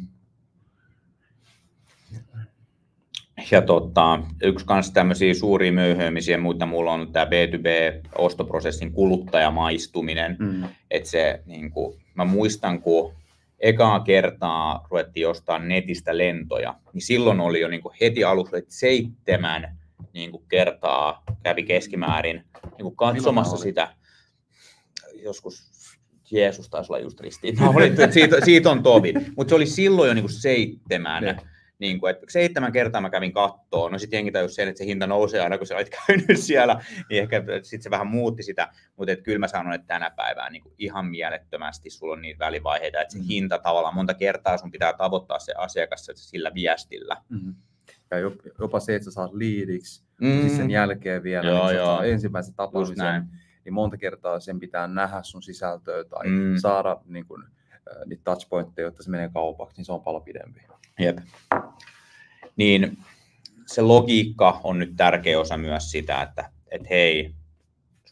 Ja yksi kanssa tämmöisiä suuria möyhöimisiä, mutta mulla on tämä B2B-ostoprosessin kuluttajamaistuminen. Että se, niin kuin, mä muistan, kun ekaa kertaa ruvettiin ostamaan netistä lentoja, niin silloin oli jo niin kuin heti alussa 7 niin kuin kertaa kävi keskimäärin niin kuin katsomassa sitä. Joskus Jeesus taisi olla just ristiin. Siitä on tovi, mutta se oli silloin jo niin kuin 7. Niin kuin, että 7 kertaa mä kävin kattoon, no sitten jengi tajusi sen, että se hinta nousee aina, kun sä olet käynyt siellä, niin ehkä sitten se vähän muutti sitä, mutta kyllä mä sanon, että tänä päivänä niin kuin ihan mielettömästi sulla on niitä välivaiheita, että se hinta tavallaan monta kertaa sun pitää tavoittaa se asiakas sillä viestillä. Ja jopa se, että sä saat liidiksi, siis sen jälkeen vielä, niin ensimmäisen tapaamisen, niin monta kertaa sen pitää nähdä sun sisältöä tai saada niin kuin, niitä touchpointteja, jotta se menee kaupaksi, niin se on paljon pidempi. Jep. Niin se logiikka on nyt tärkeä osa myös sitä, että hei,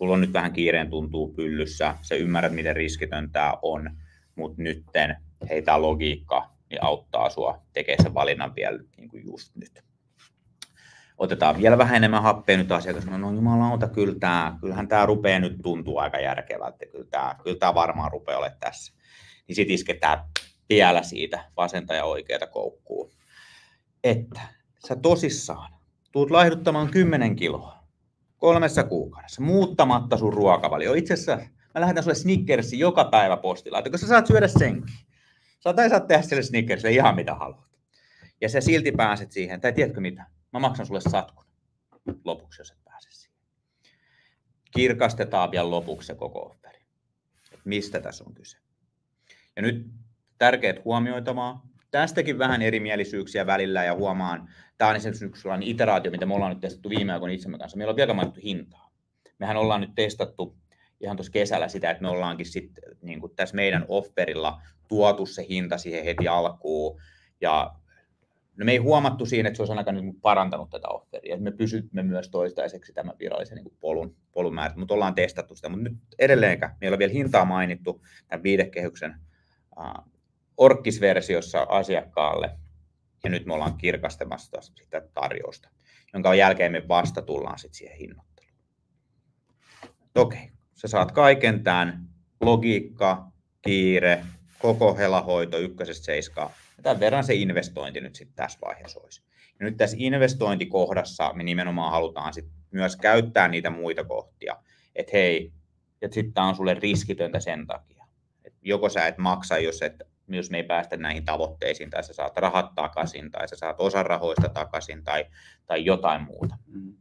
sulla on nyt vähän kiireen tuntuu pyllyssä, sä ymmärrät, miten riskitön tämä on, mutta nytten tämä logiikka niin auttaa sua tekemään sen valinnan vielä niin kuin just nyt. Otetaan vielä vähän enemmän happea nyt asiakas. No jumalauta, kyllähän tämä rupeaa nyt tuntuu aika järkevältä. Kyllä tämä varmaan rupeaa olemaan tässä. Niin sitten isketään vielä siitä vasenta ja oikeata koukkuu. Että sä tosissaan tuut laihduttamaan 10 kiloa 3 kuukaudessa, muuttamatta sun ruokavalio. Itse asiassa mä lähetän sulle Snickersin joka päivä postilla, kun sä saat syödä senkin. Sä saat tehdä sille Snickersille ihan mitä haluat. Ja sä silti pääset siihen, tai tiedätkö mitä? Mä maksan sulle satkun lopuksi, jos et pääse siihen. Kirkastetaan vielä lopuksi se koko offeri. Mistä tässä on kyse? Ja nyt tärkeät huomioitavaa. Tästäkin vähän erimielisyyksiä välillä ja huomaan, tämä on esimerkiksi yksi sellainen iteraatio, mitä me ollaan nyt testattu viime aikoina itsemme kanssa. Meillä on vielä mainittu hintaa. Mehän ollaan nyt testattu ihan tuossa kesällä sitä, että me ollaankin sitten niin kuin tässä meidän offerilla tuotu se hinta siihen heti alkuun. Ja no me ei huomattu siinä, että se olisi ainakaan niin parantanut tätä offeria. Me pysymme myös toistaiseksi tämän virallisen niin polun määrä, mutta ollaan testattu sitä. Mutta nyt edelleenkään meillä on vielä hintaa mainittu tämän viitekehyksen orkkisversiossa asiakkaalle. Ja nyt me ollaan kirkastamassa sitä tarjousta, jonka jälkeen me vasta tullaan sitten siihen hinnoitteluun. Okei, sä saat kaiken tämän logiikka, kiire, koko helahoito 1-7. Ja tämän verran se investointi nyt sitten tässä vaiheessa olisi. Ja nyt tässä investointikohdassa me nimenomaan halutaan sit myös käyttää niitä muita kohtia. Että hei, että sitten tämä on sulle riskitöntä sen takia. Et joko sä et maksa, jos me ei päästä näihin tavoitteisiin, tai sä saat rahat takaisin, tai sä saat osan rahoista takaisin, tai jotain muuta.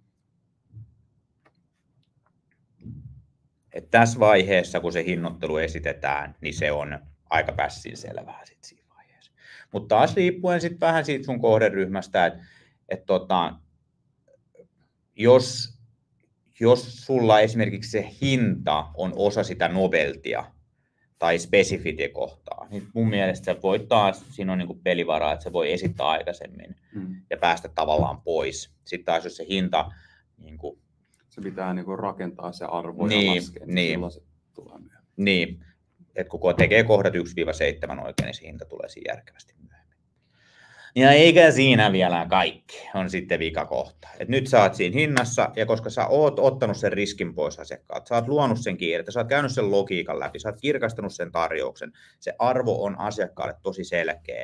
Et tässä vaiheessa, kun se hinnoittelu esitetään, niin se on aika pässin selvää sitten siinä vaiheessa. Mutta taas riippuen sitten vähän siitä sun kohderyhmästä, että jos sulla esimerkiksi se hinta on osa sitä noveltia tai spesifity-kohtaa, niin mun mielestä se voi taas, siinä on niinku pelivaraa, että se voi esittää aikaisemmin ja päästä tavallaan pois. Sitten taas jos se hinta niinku, se pitää niinku rakentaa se arvo ja laskea, niin silloin se tulee myöhemmin. Niin, että kun tekee kohdat 1-7 oikein, niin se hinta tulee siinä järkevästi myöhemmin. Ja eikä siinä vielä kaikki, on sitten vikakohta. Et nyt sä oot siinä hinnassa, ja koska sä oot ottanut sen riskin pois asiakkaat, sä oot luonut sen kiirettä, sä oot käynyt sen logiikan läpi, sä oot kirkastanut sen tarjouksen, se arvo on asiakkaalle tosi selkeä,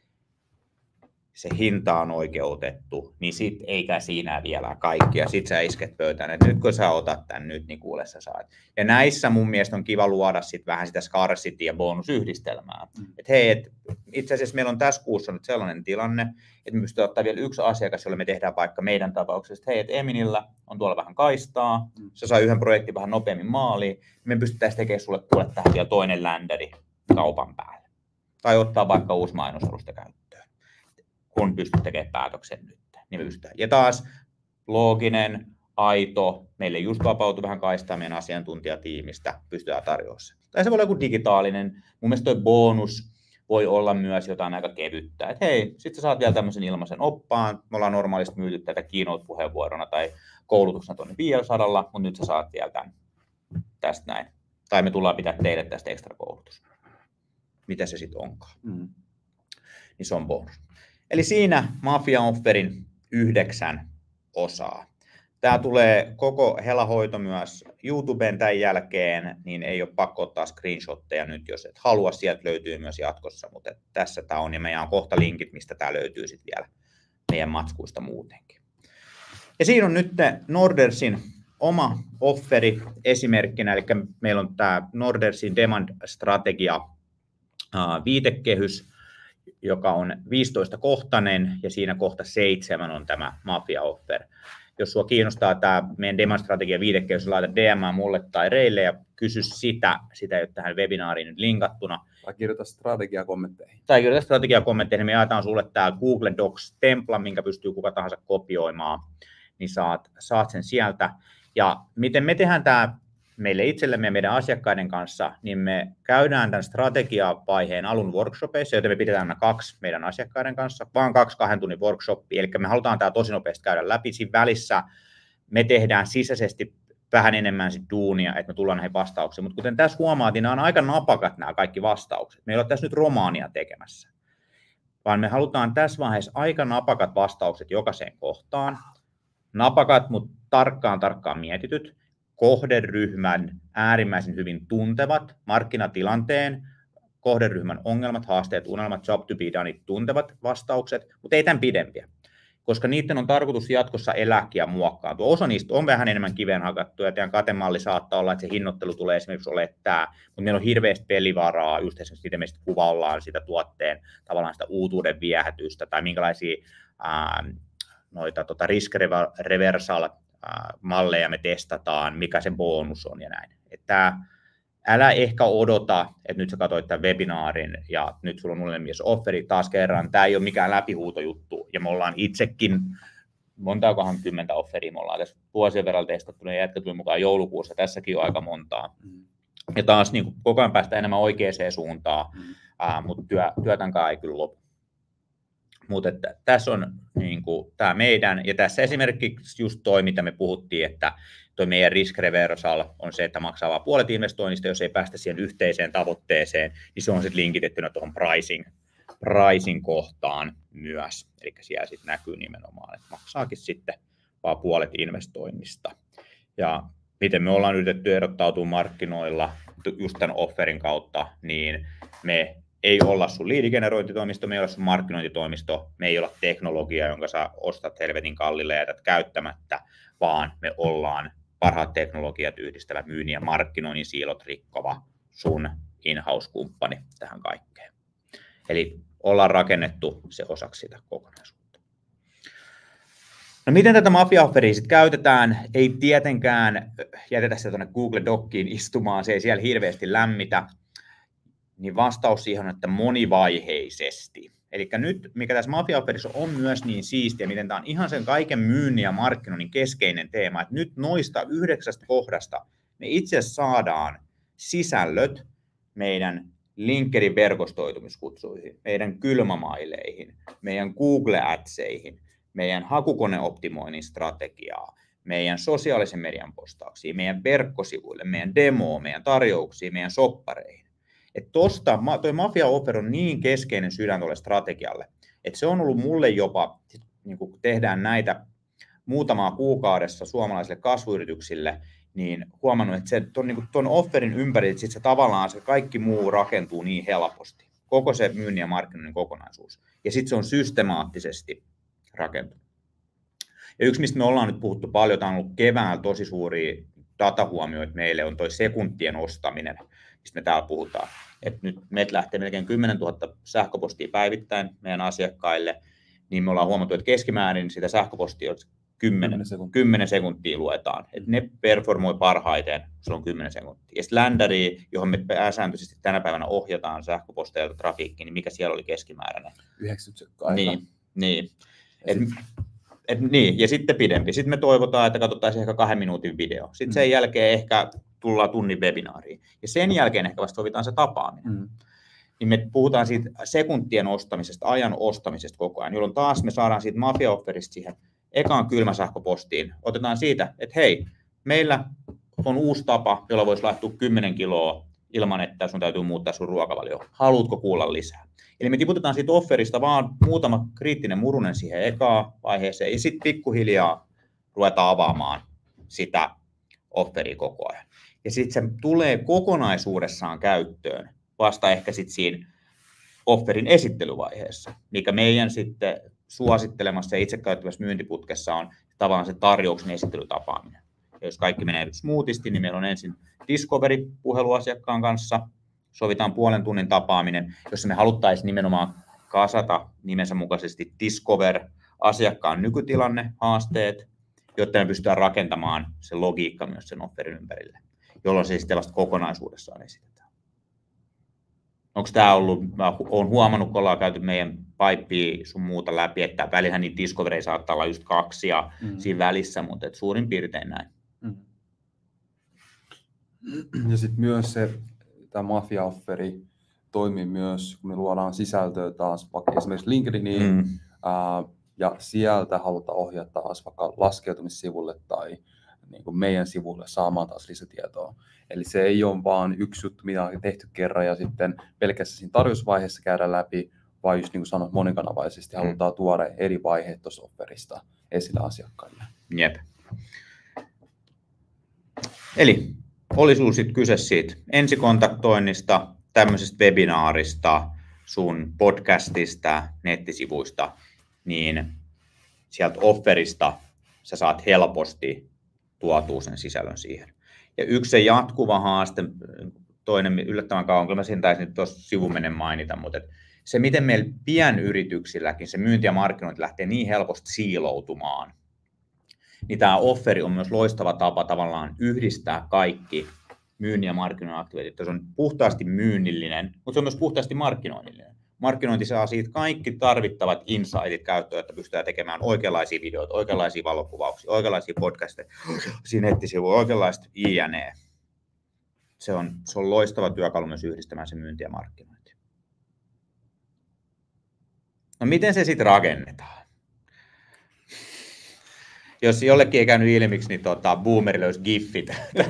se hinta on oikeutettu, niin sit eikä siinä vielä kaikki. Ja sit sä isket pöytään, että nyt kun sä otat tän nyt, niin kuule sä saat. Ja näissä mun mielestä on kiva luoda sit vähän sitä scarcity ja bonusyhdistelmää. Että hei, itse asiassa meillä on tässä kuussa nyt sellainen tilanne, että me pystytään ottaa vielä yksi asiakas, jolle me tehdään vaikka meidän tapauksessa, että hei, että Eminillä on tuolla vähän kaistaa, se saa yhden projektin vähän nopeammin maaliin, me pystyttäisiin tekemään sulle kuule tähän vielä toinen länderi kaupan päälle. Tai ottaa vaikka uusi mainosalusta käyttöön. Kun pystyt tekemään päätöksen nyt, niin me pystytään. Ja taas looginen, aito, meille just vapautui vähän kaistaa meidän asiantuntijatiimistä, pystytään tarjoamaan se. Tai se voi olla joku digitaalinen, mun mielestä toi bonus voi olla myös jotain aika kevyttä. Että hei, sit sä saat vielä tämmöisen ilmaisen oppaan, me ollaan normaalisti myyty tätä keynote-puheenvuorona tai koulutuksena tuonne 500, mutta nyt sä saat vielä tämän tästä näin. Tai me tullaan pitää teille tästä ekstra koulutus. Mitä se sitten onkaan. Niin se on bonus. Eli siinä Mafia-offerin 9 osaa. Tämä tulee koko helahoito myös YouTubeen tämän jälkeen, niin ei ole pakko ottaa screenshotteja nyt, jos et halua. Sieltä löytyy myös jatkossa, mutta tässä tämä on ja meidän on kohta linkit, mistä tämä löytyy sitten vielä meidän matskuista muutenkin. Ja siinä on nyt Nordersin oma offeri esimerkkinä, eli meillä on tämä Nordersin demand-strategia viitekehys, joka on 15-kohtainen ja siinä kohta 7 on tämä Mafia-offer. Jos sinua kiinnostaa tämä meidän demand-strategia viitekehys, laita DM mulle tai Reille ja kysy sitä ei ole tähän webinaariin nyt linkattuna. Tai kirjoita strategiakommentteihin. Niin me jaetaan sulle tämä Google Docs-templa, minkä pystyy kuka tahansa kopioimaan, niin saat sen sieltä. Ja miten me tehdään tämä meille itsellemme ja meidän asiakkaiden kanssa, niin me käydään tämän strategiavaiheen alun workshopeissa, joten me pidetään aina 2 meidän asiakkaiden kanssa, vaan 2 tunnin workshoppia, eli me halutaan tämä tosi nopeasti käydä läpi. Siinä välissä me tehdään sisäisesti vähän enemmän sit duunia, että me tullaan näihin vastauksiin. Mutta kuten tässä huomaatiin, nämä on aika napakat nämä kaikki vastaukset. Me ei ole tässä nyt romaania tekemässä, vaan me halutaan tässä vaiheessa aika napakat vastaukset jokaiseen kohtaan. Napakat, mutta tarkkaan mietityt. Kohderyhmän äärimmäisen hyvin tuntevat markkinatilanteen, kohderyhmän ongelmat, haasteet, unelmat, job to be done, tuntevat vastaukset, mutta ei tämän pidempiä, koska niiden on tarkoitus jatkossa elääkin ja muokkaantua. Osa niistä on vähän enemmän kiveen hakattu, ja teidän katemalli saattaa olla, että se hinnoittelu tulee esimerkiksi olemaan tämä, mutta meillä on hirveästi pelivaraa, just esimerkiksi miten me kuvaillaan sitä tuotteen, tavallaan sitä uutuuden viehätystä, tai minkälaisia risk reversal malleja me testataan, mikä se bonus on ja näin. Että älä ehkä odota, että nyt sä katsoit tämän webinaarin ja nyt sulla on uudelleen mies offeri taas kerran. Tämä ei ole mikään läpihuutojuttu ja me ollaan itsekin, montaakohan 10 offeria me ollaan tässä vuosien verran testattu, ja jätkä tuli mukaan joulukuussa, tässäkin on aika montaa. Ja taas niin koko ajan päästään enemmän oikeaan suuntaan, mutta työtankaan ei kyllä lopu. Mutta tässä on niin kuin, tämä meidän, ja tässä esimerkiksi just toi, mitä me puhuttiin, että toi meidän risk reversal on se, että maksaa vain puolet investoinnista, jos ei päästä siihen yhteiseen tavoitteeseen, niin se on sitten linkitettynä tuohon pricing kohtaan myös. Eli siellä sitten näkyy nimenomaan, että maksaakin sitten vaan puolet investoinnista. Ja miten me ollaan yritetty erottautua markkinoilla just tämän offerin kautta, niin me ei olla sun liidigenerointitoimisto, me ei olla sun markkinointitoimisto, me ei olla teknologia, jonka sä ostat helvetin kallille ja jätät käyttämättä, vaan me ollaan parhaat teknologiat yhdistävä myynnin ja markkinoinnin siilot rikkova sun in-house-kumppani tähän kaikkeen. Eli ollaan rakennettu se osaksi sitä kokonaisuutta. No miten tätä mafia-offeria sitten käytetään? Ei tietenkään jätetä sitä tuonne Google Dockiin istumaan, se ei siellä hirveästi lämmitä. Niin vastaus siihen on, että monivaiheisesti. Eli nyt, mikä tässä mafia-offerissa on myös niin siistiä, miten tämä on ihan sen kaiken myynnin ja markkinoinnin keskeinen teema, että nyt noista 9 kohdasta me itse asiassa saadaan sisällöt meidän LinkedIn verkostoitumiskutsuihin, meidän kylmämaileihin, meidän Google Adseihin, meidän hakukoneoptimoinnin strategiaa, meidän sosiaalisen median postauksiin, meidän verkkosivuille, meidän demoon, meidän tarjouksiin, meidän soppareihin. Että tuosta tuo mafia-offer on niin keskeinen sydän tuolle strategialle, että se on ollut mulle jopa, niin kun tehdään näitä muutamaa kuukaudessa suomalaisille kasvuyrityksille, niin huomannut, että se tuon offerin ympäri, että se tavallaan se kaikki muu rakentuu niin helposti. Koko se myynnin ja markkinoinnin kokonaisuus. Ja sitten se on systemaattisesti rakentunut. Ja yksi, mistä me ollaan nyt puhuttu paljon, tämä on ollut keväällä tosi suuria datahuomioita meille, on toi sekuntien ostaminen, mistä me täällä puhutaan. Et nyt meiltä lähtee melkein 10 000 sähköpostia päivittäin meidän asiakkaille, niin me ollaan huomattu, että keskimäärin sitä sähköpostia 10 sekuntia luetaan. Et ne performoi parhaiten, se on 10 sekuntia. Ja sitten ländäri, johon me pääsääntöisesti tänä päivänä ohjataan sähköposteilta trafiikkiin, niin mikä siellä oli keskimääräinen? 90 sekkaa. Niin. Niin, ja sitten pidempi. Sitten me toivotaan, että katsottaisiin ehkä 2 minuutin video. Sitten sen jälkeen ehkä tullaan tunnin webinaariin. Ja sen jälkeen ehkä vasta sovitaan se tapaaminen. Niin me puhutaan siitä sekuntien ostamisesta, ajan ostamisesta koko ajan, jolloin taas me saadaan siitä mafia-offerista siihen ekaan kylmäsähköpostiin. Otetaan siitä, että hei, meillä on uusi tapa, jolla voisi laittua 10 kiloa ilman, että sun täytyy muuttaa sun ruokavalio. Haluatko kuulla lisää? Eli me tiputetaan siitä offerista vaan muutama kriittinen murunen siihen ekaan vaiheeseen ja sitten pikkuhiljaa ruvetaan avaamaan sitä offeria koko ajan. Ja sitten se tulee kokonaisuudessaan käyttöön vasta ehkä sitten siinä offerin esittelyvaiheessa, mikä meidän sitten suosittelemassa ja itse käyttävässä myyntiputkessa on tavallaan se tarjouksen esittelytapaaminen. Ja jos kaikki menee smoothisti, niin meillä on ensin discovery-puhelu asiakkaan kanssa, sovitaan puolen tunnin tapaaminen, jossa me haluttaisiin nimenomaan kasata nimensä mukaisesti discover asiakkaan nykytilanne, haasteet, jotta me pystytään rakentamaan se logiikka myös sen offerin ympärille, jolloin se sitten vasta kokonaisuudessaan esitetään. Onko tämä ollut, mä olen huomannut, kun ollaan käyty meidän pipea sun muuta läpi, että välillä niin discovery saattaa olla just 2 ja siinä välissä, mutta et suurin piirtein näin. Ja sitten myös se, tämä mafia-offeri toimii myös, kun me luodaan sisältöä taas vaikka esimerkiksi LinkedIniin, ja sieltä halutaan ohjata taas vaikka laskeutumissivulle tai niin kuin meidän sivulle saamaan taas lisätietoa. Eli se ei ole vaan yksi juttu, mitä on tehty kerran ja sitten pelkästään siinä tarjousvaiheessa käydään läpi, vaan just niin kuin sanoit, monikanavaisesti halutaan tuoda eri vaiheet tuossa offerista esille asiakkaille. Jep. Eli oli sinulla sitten kyse siitä ensikontaktoinnista, tämmöisestä webinaarista, sun podcastista, nettisivuista, niin sieltä offerista sä saat helposti tuotua sen sisällön siihen. Ja yksi se jatkuva haaste, toinen yllättävän kauan, kyllä mä siinä taisin nyt tuossa sivumenen mainita, mutta se miten meillä pienyrityksilläkin se myynti ja markkinointi lähtee niin helposti siiloutumaan, niin tämä offeri on myös loistava tapa tavallaan yhdistää kaikki myynnin ja markkinoinnin aktiviteetit. Se on puhtaasti myynnillinen, mutta se on myös puhtaasti markkinoinnillinen. Markkinointi saa siitä kaikki tarvittavat insightit käyttöön, että pystytään tekemään oikeanlaisia videoita, oikeanlaisia valokuvauksia, oikeanlaisia podcasteja, siinä nettisivuja, oikeanlaista INE. Se on loistava työkalu myös yhdistämään se myynti ja markkinointi. No miten se sitten rakennetaan? Jos jollekin ei käynyt ilmiksi, niin Boomeri löysi giffit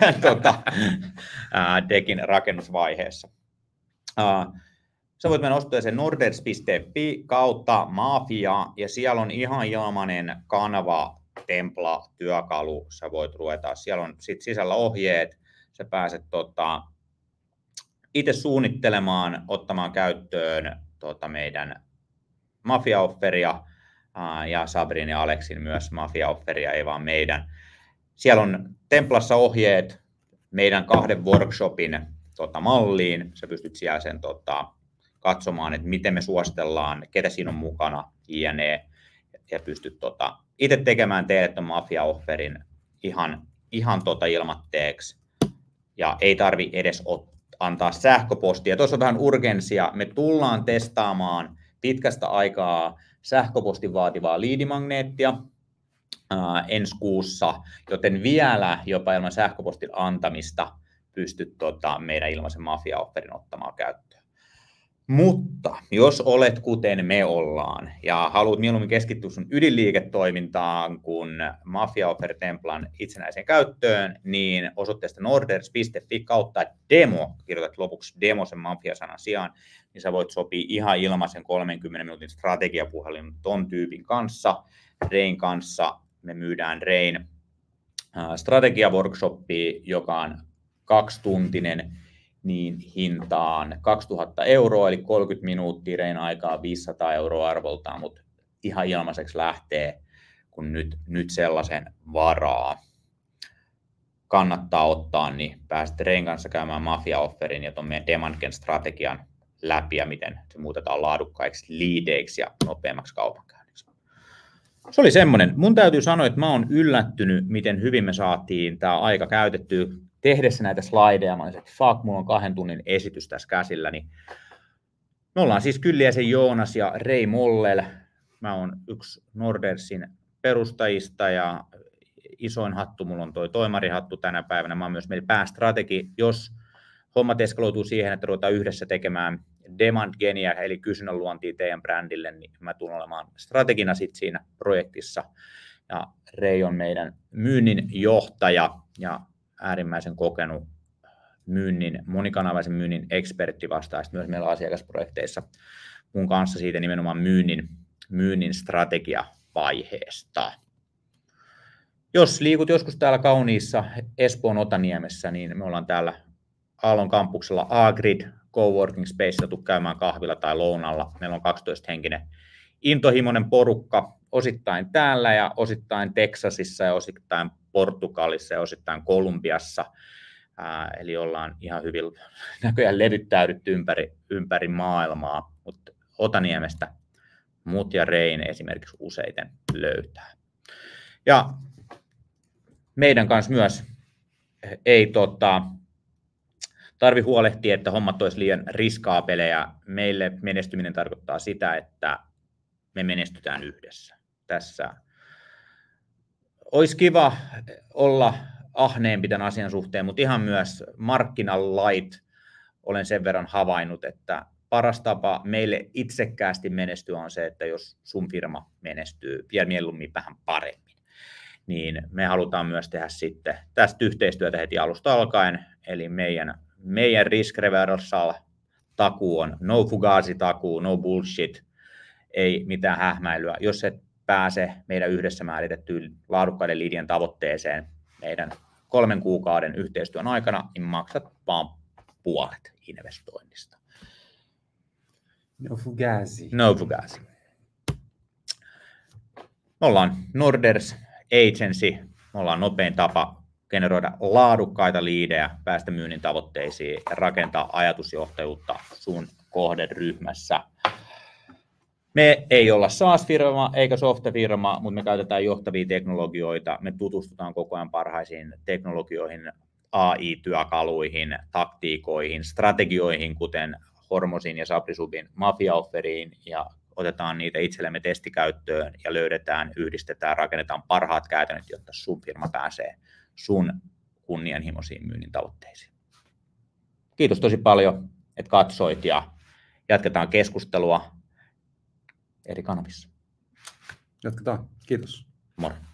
Dekin rakennusvaiheessa. Sä voit mennä osoitteeseen norders.fi/mafia ja siellä on ihan ilmainen kanava, templa, työkalu. Sä voit ruveta. Siellä on sit sisällä ohjeet. Sä pääset itse suunnittelemaan, ottamaan käyttöön meidän mafia-offeria ja Sabrin ja Aleksin myös mafia-offeria, ei vaan meidän. Siellä on templassa ohjeet meidän 2 workshopin malliin. Sä pystyt siellä sen katsomaan, että miten me suositellaan, ketä siinä on mukana, jne. Ja pystyt itse tekemään teille tuon mafia-offerin ihan ilmatteeksi. Ja ei tarvi edes antaa sähköpostia. Tuossa on vähän urgenssia. Me tullaan testaamaan pitkästä aikaa sähköpostin vaativaa liidimagneettia ensi kuussa, joten vielä jopa ilman sähköpostin antamista pystyt meidän ilmaisen mafia-offerin ottamaan käyttöön. Mutta jos olet kuten me ollaan ja haluat mieluummin keskittyä sun ydinliiketoimintaan kuin mafia-offer-templan itsenäiseen käyttöön, niin osoitteesta norders.fi/demo, kirjoitat lopuksi demo sen mafia-sanan sijaan, niin sä voit sopia ihan ilmaisen 30 minuutin strategiapuhelin ton tyypin kanssa, Rein kanssa. Me myydään Rein strategiaworkshopia, joka on 2-tuntinen, niin hintaan 2000 €, eli 30 minuuttia Rein aikaa 500 € arvoltaan, mutta ihan ilmaiseksi lähtee, kun nyt sellaisen varaa kannattaa ottaa, niin pääset Rein kanssa käymään mafia-offerin ja tuon meidän demand gen strategian läpi ja miten se muutetaan laadukkaiksi liideiksi ja nopeammaksi kaupankäynniksi. Se oli semmoinen. Mun täytyy sanoa, että mä oon yllättynyt, miten hyvin me saatiin tämä aika käytettyä tehdessä näitä slideja. Mä olin, että fuck, mulla on 2 tunnin esitys tässä käsillä. Niin me ollaan siis Kylliäisen Joonas ja Rei Mollel. Mä oon yksi Nordersin perustajista ja isoin hattu, mulla on toi toimarihattu tänä päivänä. Mä oon myös meillä päästrategi, jos hommat eskaloituu siihen, että ruvetaan yhdessä tekemään demand genia, eli kysynnän luontia teidän brändille, niin mä tulen olemaan strategina sit siinä projektissa. Ja Rei on meidän myynnin johtaja ja äärimmäisen kokenut monikanavaisen myynnin ekspertti vastaa myös meillä asiakasprojekteissa mun kanssa siitä nimenomaan myynnin strategiavaiheesta. Jos liikut joskus täällä kauniissa Espoon Otaniemessä, niin me ollaan täällä Aallon kampuksella A-Grid Coworking Space, tuu käymään kahvilla tai lounalla. Meillä on 12-henkinen intohimoinen porukka, osittain täällä ja osittain Teksasissa ja osittain Portugalissa ja osittain Kolumbiassa. Eli ollaan ihan hyvin näköjään levyttäydytty ympäri maailmaa, mutta Otaniemestä mut ja Rein esimerkiksi useiten löytää. Ja meidän kanssa myös ei tarvi huolehtia, että hommat olisi liian riskaapeleja. Meille menestyminen tarkoittaa sitä, että me menestytään yhdessä. Tässä olisi kiva olla ahneempi tämän asian suhteen, mutta ihan myös markkinalait olen sen verran havainnut, että paras tapa meille itsekkäästi menestyä on se, että jos sun firma menestyy vielä mieluummin vähän paremmin. niin me halutaan myös tehdä sitten tästä yhteistyötä heti alusta alkaen, eli meidän risk reversal takuu on no fugazi takuu, no bullshit, ei mitään hähmäilyä. Jos et pääse meidän yhdessä määritettyyn laadukkaiden liidien tavoitteeseen meidän 3 kuukauden yhteistyön aikana, niin maksat vaan puolet investoinnista. No fugazi. No fugazi. Me ollaan Norders Agency, me ollaan nopein tapa generoida laadukkaita liidejä, päästä myynnin tavoitteisiin ja rakentaa ajatusjohtajuutta sun kohderyhmässä. Me ei olla SaaS-firma eikä software-firma, mutta me käytetään johtavia teknologioita. Me tutustutaan koko ajan parhaisiin teknologioihin, AI-työkaluihin, taktiikoihin, strategioihin, kuten Hormosin ja Sabrisubin Mafia-offeriin, ja otetaan niitä itsellemme testikäyttöön ja löydetään, yhdistetään, rakennetaan parhaat käytännöt, jotta sun firma pääsee sun kunnianhimoisiin myynnin tavoitteisiin. Kiitos tosi paljon, että katsoit, ja jatketaan keskustelua eri kanavissa. Jatketaan. Kiitos. Moro.